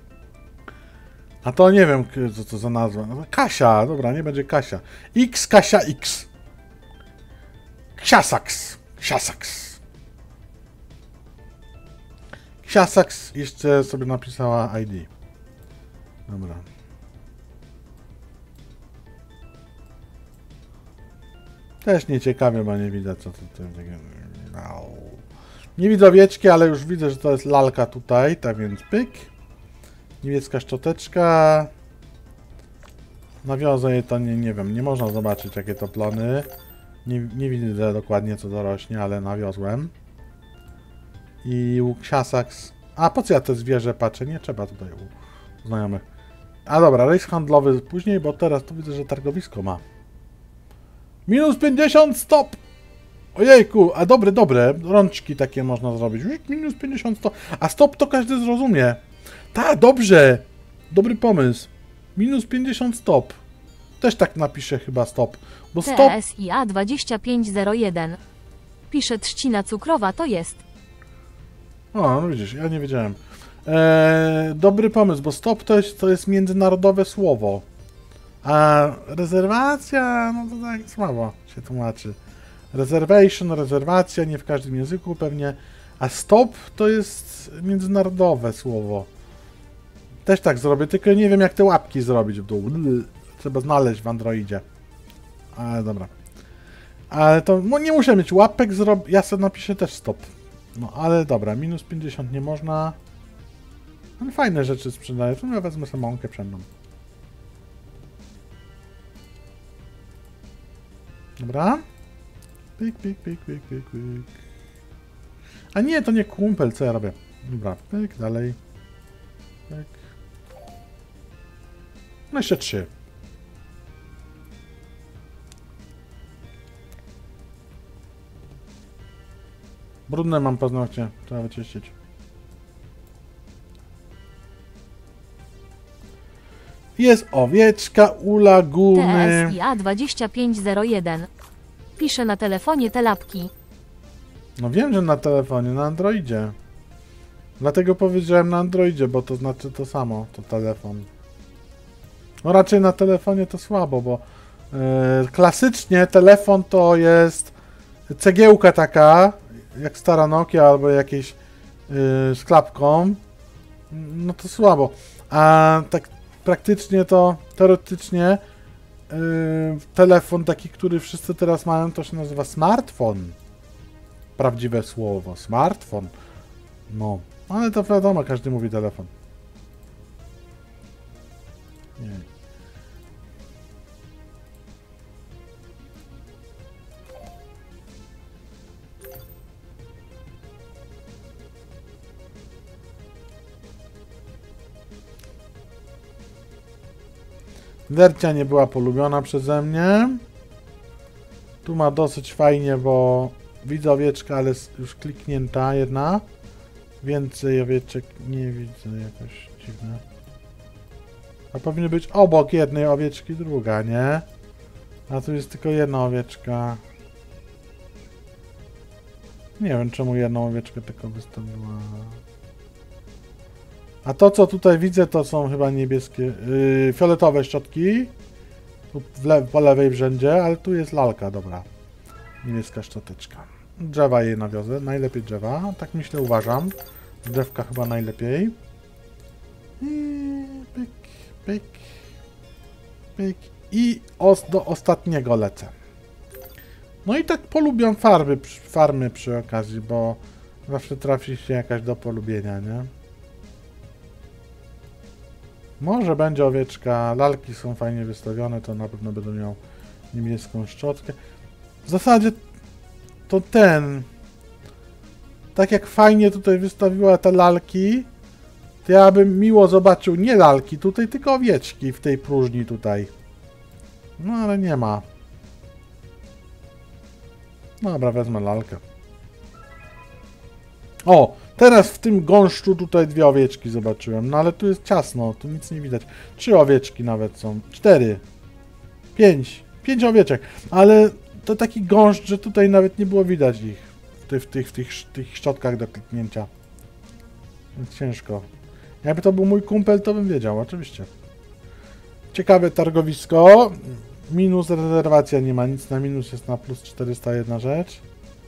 A to nie wiem, co to za nazwa. No, Kasia, dobra, nie będzie Kasia. X, Kasia, X. Ksiasaks. Ksiasaks. Ksiasaks jeszcze sobie napisała I D. Dobra. Też nieciekawie, bo nie widać co tutaj. Nie widzę owieczki, ale już widzę, że to jest lalka tutaj, tak więc pyk. Niemiecka szczoteczka. Nawiozę je to nie, nie wiem, nie można zobaczyć jakie to plony. Nie, nie widzę dokładnie co dorośnie, ale nawiozłem. I łuk siasaks. A po co ja te zwierzę patrzę? Nie trzeba tutaj u znajomych. A dobra, rejs handlowy później, bo teraz tu widzę, że targowisko ma. Minus pięćdziesiąt, stop! Ojejku, a dobre, dobre. Rączki takie można zrobić. Już minus pięćdziesiąt, stop. A stop to każdy zrozumie. Tak, dobrze. Dobry pomysł. Minus pięćdziesiąt, stop. Też tak napiszę chyba stop. Bo stop... T S I A dwadzieścia pięć zero jeden. Pisze trzcina cukrowa, to jest. O, no widzisz, ja nie wiedziałem. Eee, dobry pomysł, bo stop to jest, to jest międzynarodowe słowo. A rezerwacja, no to tak słabo się tłumaczy. Reservation, rezerwacja, nie w każdym języku pewnie. A stop to jest międzynarodowe słowo. Też tak zrobię, tylko nie wiem jak te łapki zrobić w dół. Trzeba znaleźć w Androidzie. Ale dobra. Ale to no nie muszę mieć łapek, zrobić. Ja sobie napiszę też stop. No ale dobra, minus pięćdziesiąt nie można. No, fajne rzeczy sprzedaję. To ja wezmę sobie mąkę pszenną. Dobra. Pik, pik, pik, pik, pik, pik. A nie, to nie kumpel, co ja robię. Dobra, pyk, dalej. Pyk. No jeszcze trzy. Brudne mam paznokcie, trzeba wyczyścić. Jest owieczka u laguny. T S I A dwadzieścia pięć zero jeden. Pisze na telefonie te lapki. No wiem, że na telefonie, na Androidzie. Dlatego powiedziałem na Androidzie, bo to znaczy to samo, to telefon. No raczej na telefonie to słabo, bo yy, klasycznie telefon to jest cegiełka taka, jak stara Nokia albo jakieś yy, z klapką. No to słabo. A tak praktycznie to, teoretycznie yy, telefon taki, który wszyscy teraz mają, to się nazywa smartfon. Prawdziwe słowo, smartfon. No, ale to wiadomo, każdy mówi telefon. Nie. Wercia nie była polubiona przeze mnie. Tu ma dosyć fajnie, bo widzę owieczkę, ale już kliknięta jedna. Więcej owieczek nie widzę, jakoś dziwne. A powinny być obok jednej owieczki druga, nie? A tu jest tylko jedna owieczka. Nie wiem, czemu jedną owieczkę tylko wystawiła. A to, co tutaj widzę, to są chyba niebieskie, yy, fioletowe szczotki. Tu w le po lewej w rzędzie, ale tu jest lalka, dobra. Niebieska szczoteczka. Drzewa jej nawiozę, najlepiej drzewa, tak myślę, uważam. Drzewka chyba najlepiej. I pyk, pyk, pyk. I os, do ostatniego lecę. No i tak polubiam farmy, farmy przy okazji, bo zawsze trafi się jakaś do polubienia, nie? Może będzie owieczka, lalki są fajnie wystawione, to na pewno będę miał niebieską szczotkę. W zasadzie to ten... Tak jak fajnie tutaj wystawiła te lalki, to ja bym miło zobaczył nie lalki tutaj, tylko owieczki w tej próżni tutaj. No ale nie ma. Dobra, wezmę lalkę. O! Teraz w tym gąszczu tutaj dwie owieczki zobaczyłem. No ale tu jest ciasno, tu nic nie widać. Trzy owieczki nawet są. Cztery. Pięć. Pięć owieczek. Ale to taki gąszcz, że tutaj nawet nie było widać ich. W tych, w tych, w tych, w tych szczotkach do kliknięcia. Więc ciężko. Jakby to był mój kumpel, to bym wiedział, oczywiście. Ciekawe targowisko. Minus rezerwacja nie ma nic, na minus jest na plus czterysta jedna rzecz.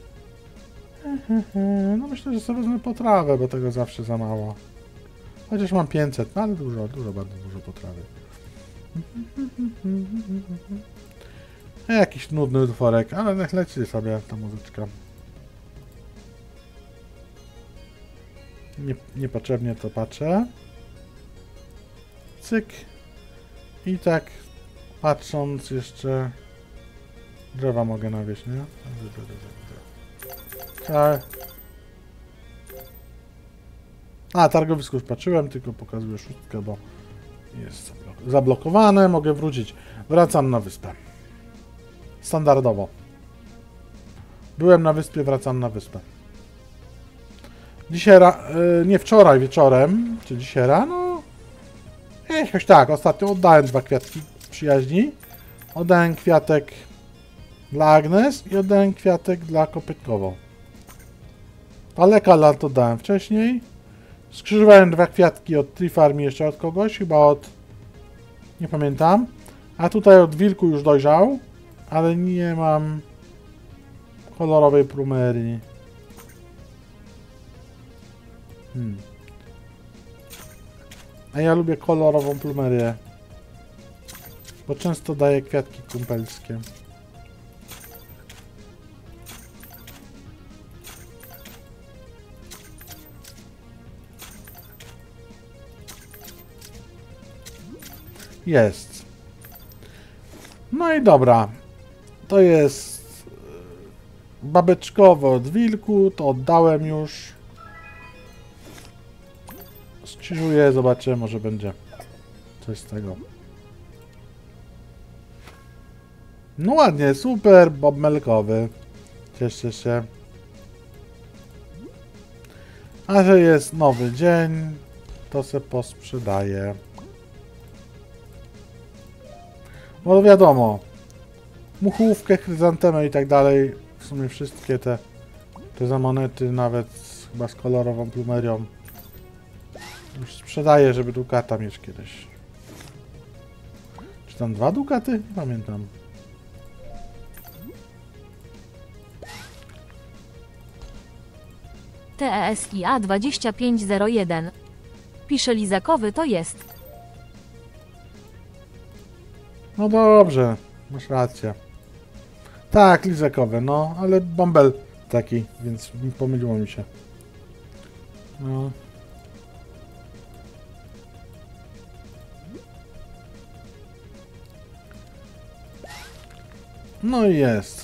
No myślę, że sobie wezmę potrawę, bo tego zawsze za mało. Chociaż mam pięćset, no ale dużo, dużo, bardzo dużo potrawy. Jakiś nudny utworek, ale niech leci sobie ta muzyczka. Nie, niepotrzebnie to patrzę. Cyk. I tak patrząc jeszcze drzewa mogę nawieść, nie? Tak. A, targowisko już patrzyłem, tylko pokazuję szóstkę, bo jest zablokowane. Mogę wrócić. Wracam na wyspę. Standardowo. Byłem na wyspie, wracam na wyspę. Dzisiaj, yy, nie wczoraj wieczorem, czy dzisiaj rano? Jakoś tak, ostatnio oddałem dwa kwiatki przyjaźni. Oddałem kwiatek dla Agnes i oddałem kwiatek dla Kopytkowo. Aleka to dałem wcześniej. Skrzyżowałem dwa kwiatki od Trifarm i jeszcze od kogoś, chyba od... nie pamiętam. A tutaj od Wilku już dojrzał, ale nie mam kolorowej plumerii. Hmm. A ja lubię kolorową plumerię, bo często daję kwiatki kumpelskie. Jest. No i dobra. To jest babeczkowe od Wilku, to oddałem już. Skrzyżuję, zobaczę, może będzie coś z tego. No ładnie, super, bob melkowy. Cieszę się. A że jest nowy dzień, to se posprzedaję. Bo wiadomo, muchówkę, chryzantemę i tak dalej, w sumie wszystkie te, te za monety, nawet chyba z kolorową plumerią, już sprzedaję, żeby dukata mieć kiedyś. Czy tam dwa dukaty? Nie pamiętam. T E S I A dwadzieścia pięć zero jeden. Pisze Lizakowy, to jest. No dobrze, masz rację. Tak, lizakowe, no, ale bąbel taki, więc pomyliło mi się. No. No i jest.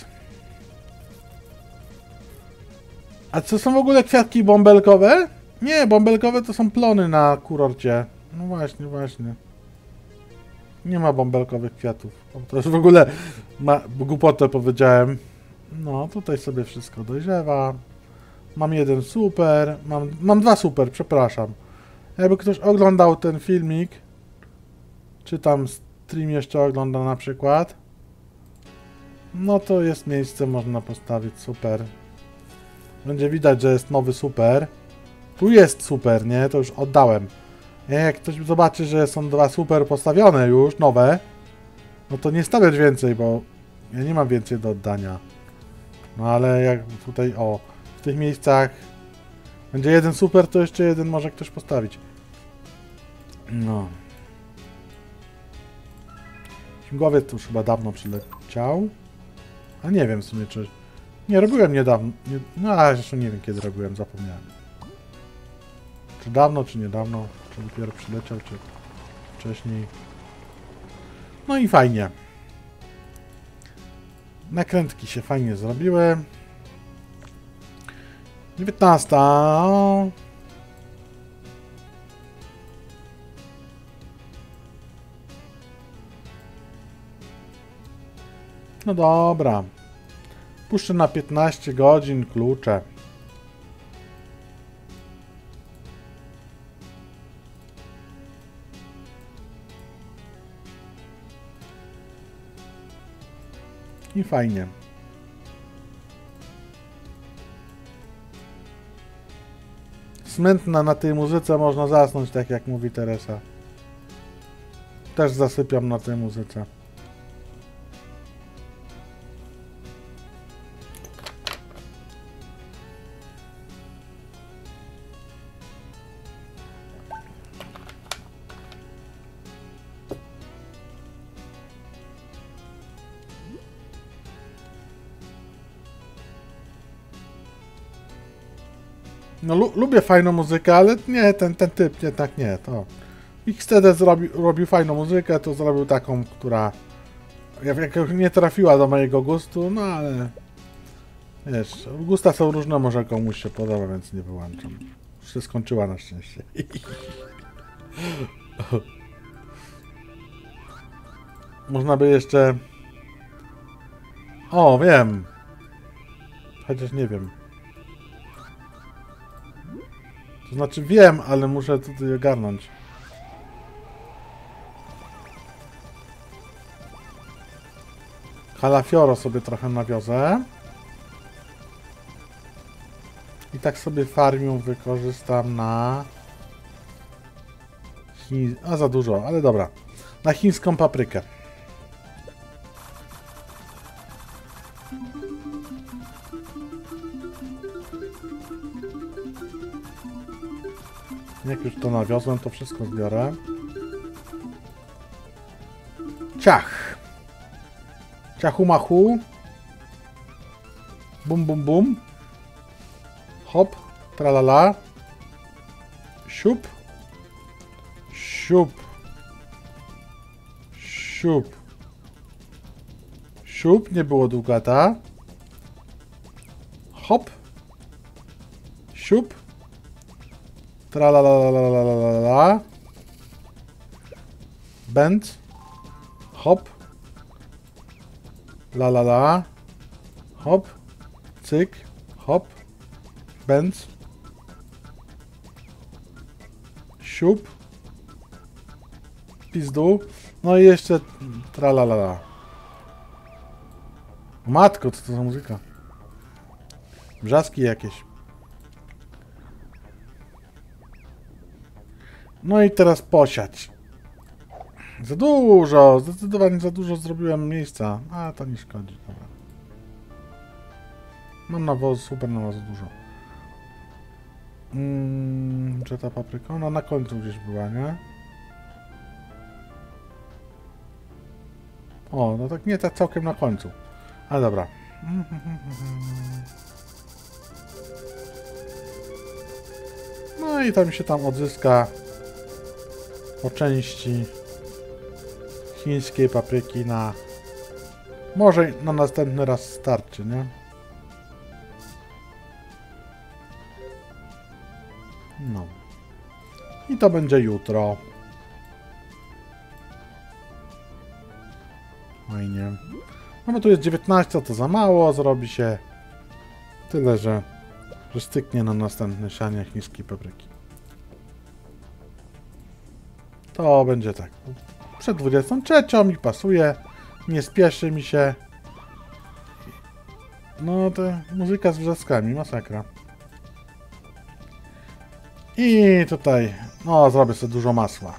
A co są w ogóle kwiatki bąbelkowe? Nie, bąbelkowe to są plony na kurorcie. No właśnie, właśnie. Nie ma bąbelkowych kwiatów. To już w ogóle ma, głupotę powiedziałem. No, tutaj sobie wszystko dojrzewa. Mam jeden super. Mam, mam dwa super, przepraszam. Jakby ktoś oglądał ten filmik, czy tam stream jeszcze ogląda na przykład, no to jest miejsce, można postawić super. Będzie widać, że jest nowy super. Tu jest super, nie? To już oddałem. Jak ktoś zobaczy, że są dwa super postawione już, nowe, no to nie stawiać więcej, bo ja nie mam więcej do oddania. No ale jak tutaj, o, w tych miejscach Będzie jeden super, to jeszcze jeden może ktoś postawić. No. Śmigłowiec już chyba dawno przyleciał. A nie wiem w sumie czy... Nie, robiłem niedawno. Nie... No ale zresztą nie wiem kiedy robiłem, zapomniałem. Czy dawno, czy niedawno. Czy dopiero przyleciał, czy wcześniej. No i fajnie. Nakrętki się fajnie zrobiły. dziewiętnasta. No dobra. Puszczę na piętnaście godzin klucze. I fajnie. Smętna na tej muzyce można zasnąć, tak jak mówi Teresa. Też zasypiam na tej muzyce. No lu lubię fajną muzykę, ale nie, ten, ten typ, nie, tak nie, to... X T D zrobi, robił fajną muzykę, to zrobił taką, która... Jak, jak nie trafiła do mojego gustu, no ale... Wiesz, gusta są różne, może komuś się podoba, więc nie wyłączam. Już się skończyła na szczęście. Można by jeszcze... O, wiem! Chociaż nie wiem. To znaczy wiem, ale muszę tutaj ogarnąć. Kalafioro sobie trochę nawiozę. I tak sobie farmią wykorzystam na... Chi... A za dużo, ale dobra. Na chińską paprykę. Jak już to nawiozłem, to wszystko zbiorę. Ciach! Ciachu machu. Bum bum bum. Hop. Tralala. Siup. Siup. Siup. Siup. Nie było długata. Hop. Siup. Tralalalalalalala. Bend. Hop. La la la. Hop. Cyk. Hop. Bend. Siup. Pizdu. No i jeszcze tralalala. Matko, co to za muzyka? Wrzaski jakieś. No i teraz posiać. Za dużo, zdecydowanie za dużo zrobiłem miejsca. A to nie szkodzi, dobra. Mam nawóz, super nawozu dużo. Mm, czy ta papryka? Ona na końcu gdzieś była, nie? O, no tak nie tak całkiem na końcu. Ale dobra. No i tam się tam odzyska po części chińskiej papryki na... Może na następny raz starczy, nie? No. I to będzie jutro. Fajnie. No bo tu jest dziewiętnaście, to za mało, zrobi się tyle, że, że styknie na następne sianie chińskiej papryki. To będzie tak. Przed dwudziestą trzecią mi pasuje. Nie spieszy mi się. No to muzyka z wrzaskami, masakra. I tutaj, no zrobię sobie dużo masła.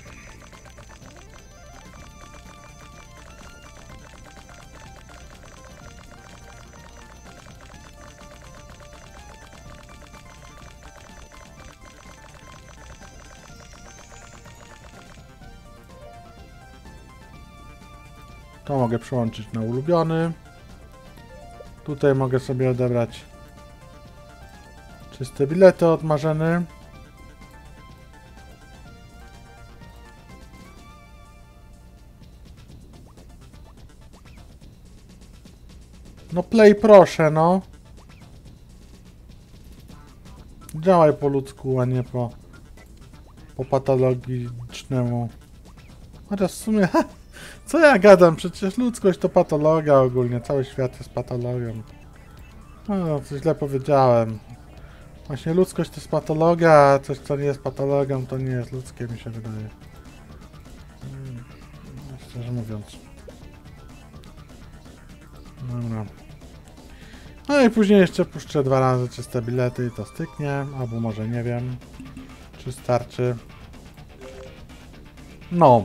To mogę przełączyć na ulubiony. Tutaj mogę sobie odebrać czyste bilety od Marzeny. No play proszę, no. Działaj po ludzku, a nie po, po patologicznemu. Chociaż w sumie, ha, co ja gadam? Przecież ludzkość to patologia ogólnie. Cały świat jest patologią. No, coś źle powiedziałem. Właśnie ludzkość to jest patologia, a coś co nie jest patologią, to nie jest ludzkie, mi się wydaje. Hmm, szczerze mówiąc. Dobra. No i później jeszcze puszczę dwa razy czyste bilety i to styknie, albo może nie wiem, czy starczy. No.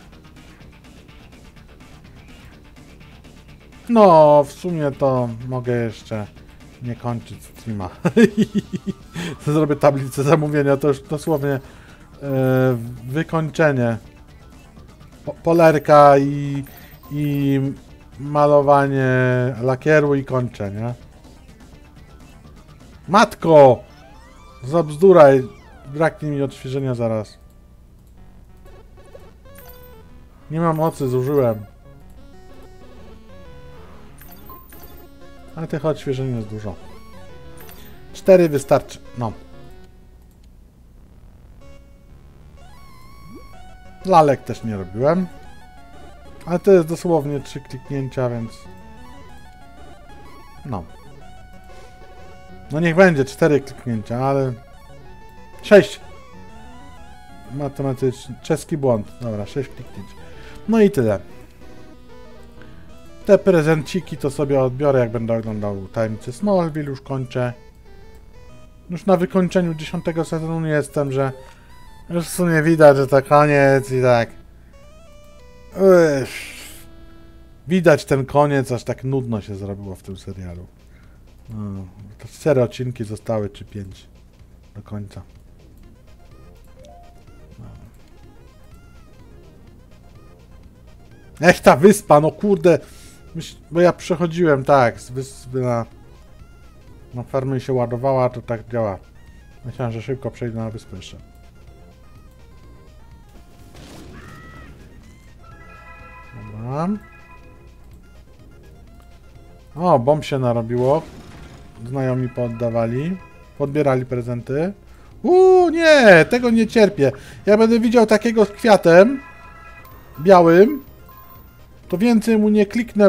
No, w sumie to mogę jeszcze nie kończyć streama. Zrobię tablicę zamówienia, to już dosłownie yy, wykończenie. Po, polerka i, i malowanie lakieru i kończę, nie? Matko! Zabzduraj! Braknie mi odświeżenia zaraz. Nie mam mocy, zużyłem. Ale tych odświeżeń jest dużo. Cztery wystarczy. No. Lalek też nie robiłem. Ale to jest dosłownie trzy kliknięcia, więc... No. No niech będzie cztery kliknięcia, ale... sześć! Matematyczny. Czeski błąd. Dobra, sześć kliknięć. No i tyle. Te prezenciki to sobie odbiorę, jak będę oglądał Tajemnice Smallville. Już kończę. Już na wykończeniu dziesiątego sezonu nie jestem, że... Już w sumie widać, że to koniec i tak... Uff. Widać ten koniec, aż tak nudno się zrobiło w tym serialu. No, to cztery odcinki zostały, czy pięć do końca. No. Ech, ta wyspa, no kurde! Myśl, bo ja przechodziłem, tak, z wyspy na... na farmę się ładowała, to tak działa. Myślałem, że szybko przejdę na wyspę jeszcze. Dobra. O, bomb się narobiło. Znajomi pooddawali. Podbierali prezenty. Uuu, nie! Tego nie cierpię. Ja będę widział takiego z kwiatem białym, to więcej mu nie kliknę.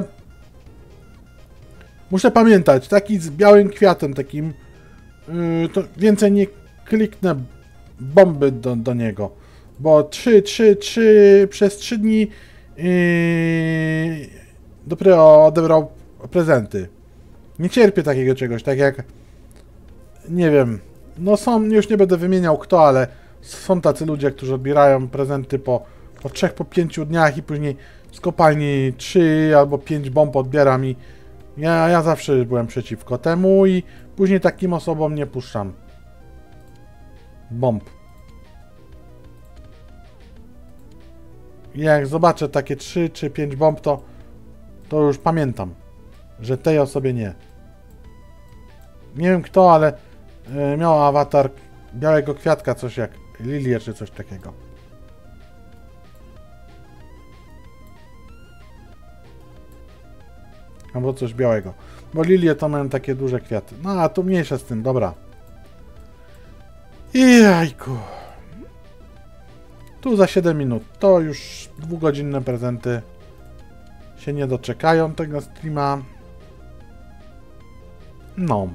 Muszę pamiętać, taki z białym kwiatem takim, yy, to więcej nie kliknę bomby do, do niego. Bo trzy, trzy, trzy przez trzy dni Yy, dopiero odebrał prezenty. Nie cierpię takiego czegoś, tak jak... Nie wiem. No są, już nie będę wymieniał kto, ale są tacy ludzie, którzy odbierają prezenty po, po trzech, po pięciu dniach i później z kopalni trzy albo pięć bomb odbieram i ja, ja zawsze byłem przeciwko temu i później takim osobom nie puszczam bomb. I jak zobaczę takie trzy czy pięć bomb, to, to już pamiętam, że tej osobie nie. Nie wiem kto, ale y, miał awatar białego kwiatka, coś jak lilię czy coś takiego. Albo coś białego. Bo lilie to mają takie duże kwiaty. No a tu mniejsze z tym, dobra. I jajku. Tu za siedem minut. To już dwugodzinne prezenty się nie doczekają tego streama. No.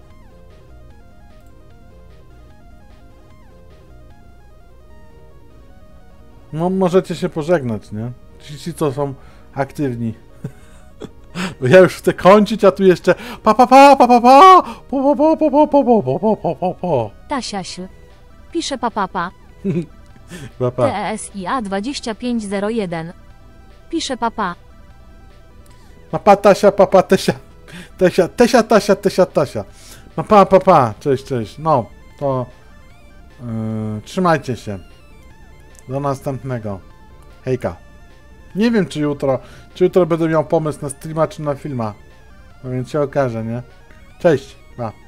No możecie się pożegnać, nie? Ci, ci co są aktywni. Bo ja już chcę kończyć, a tu jeszcze pa pa pa pa pa pa po po po po po po po po po po. Tasiaśl. Pisze papapa. Papa. T S I A dwadzieścia pięć zero jeden. Pisze papa. Papa Tasia, papa Tesia. Tesia, Tesia, Tasia, Tesia, Tasia. Papa, papa. Cześć, cześć. No, to yy, trzymajcie się. Do następnego. Hejka. Nie wiem, czy jutro, czy jutro będę miał pomysł na streama, czy na filma. No więc się okaże, nie? Cześć, pa.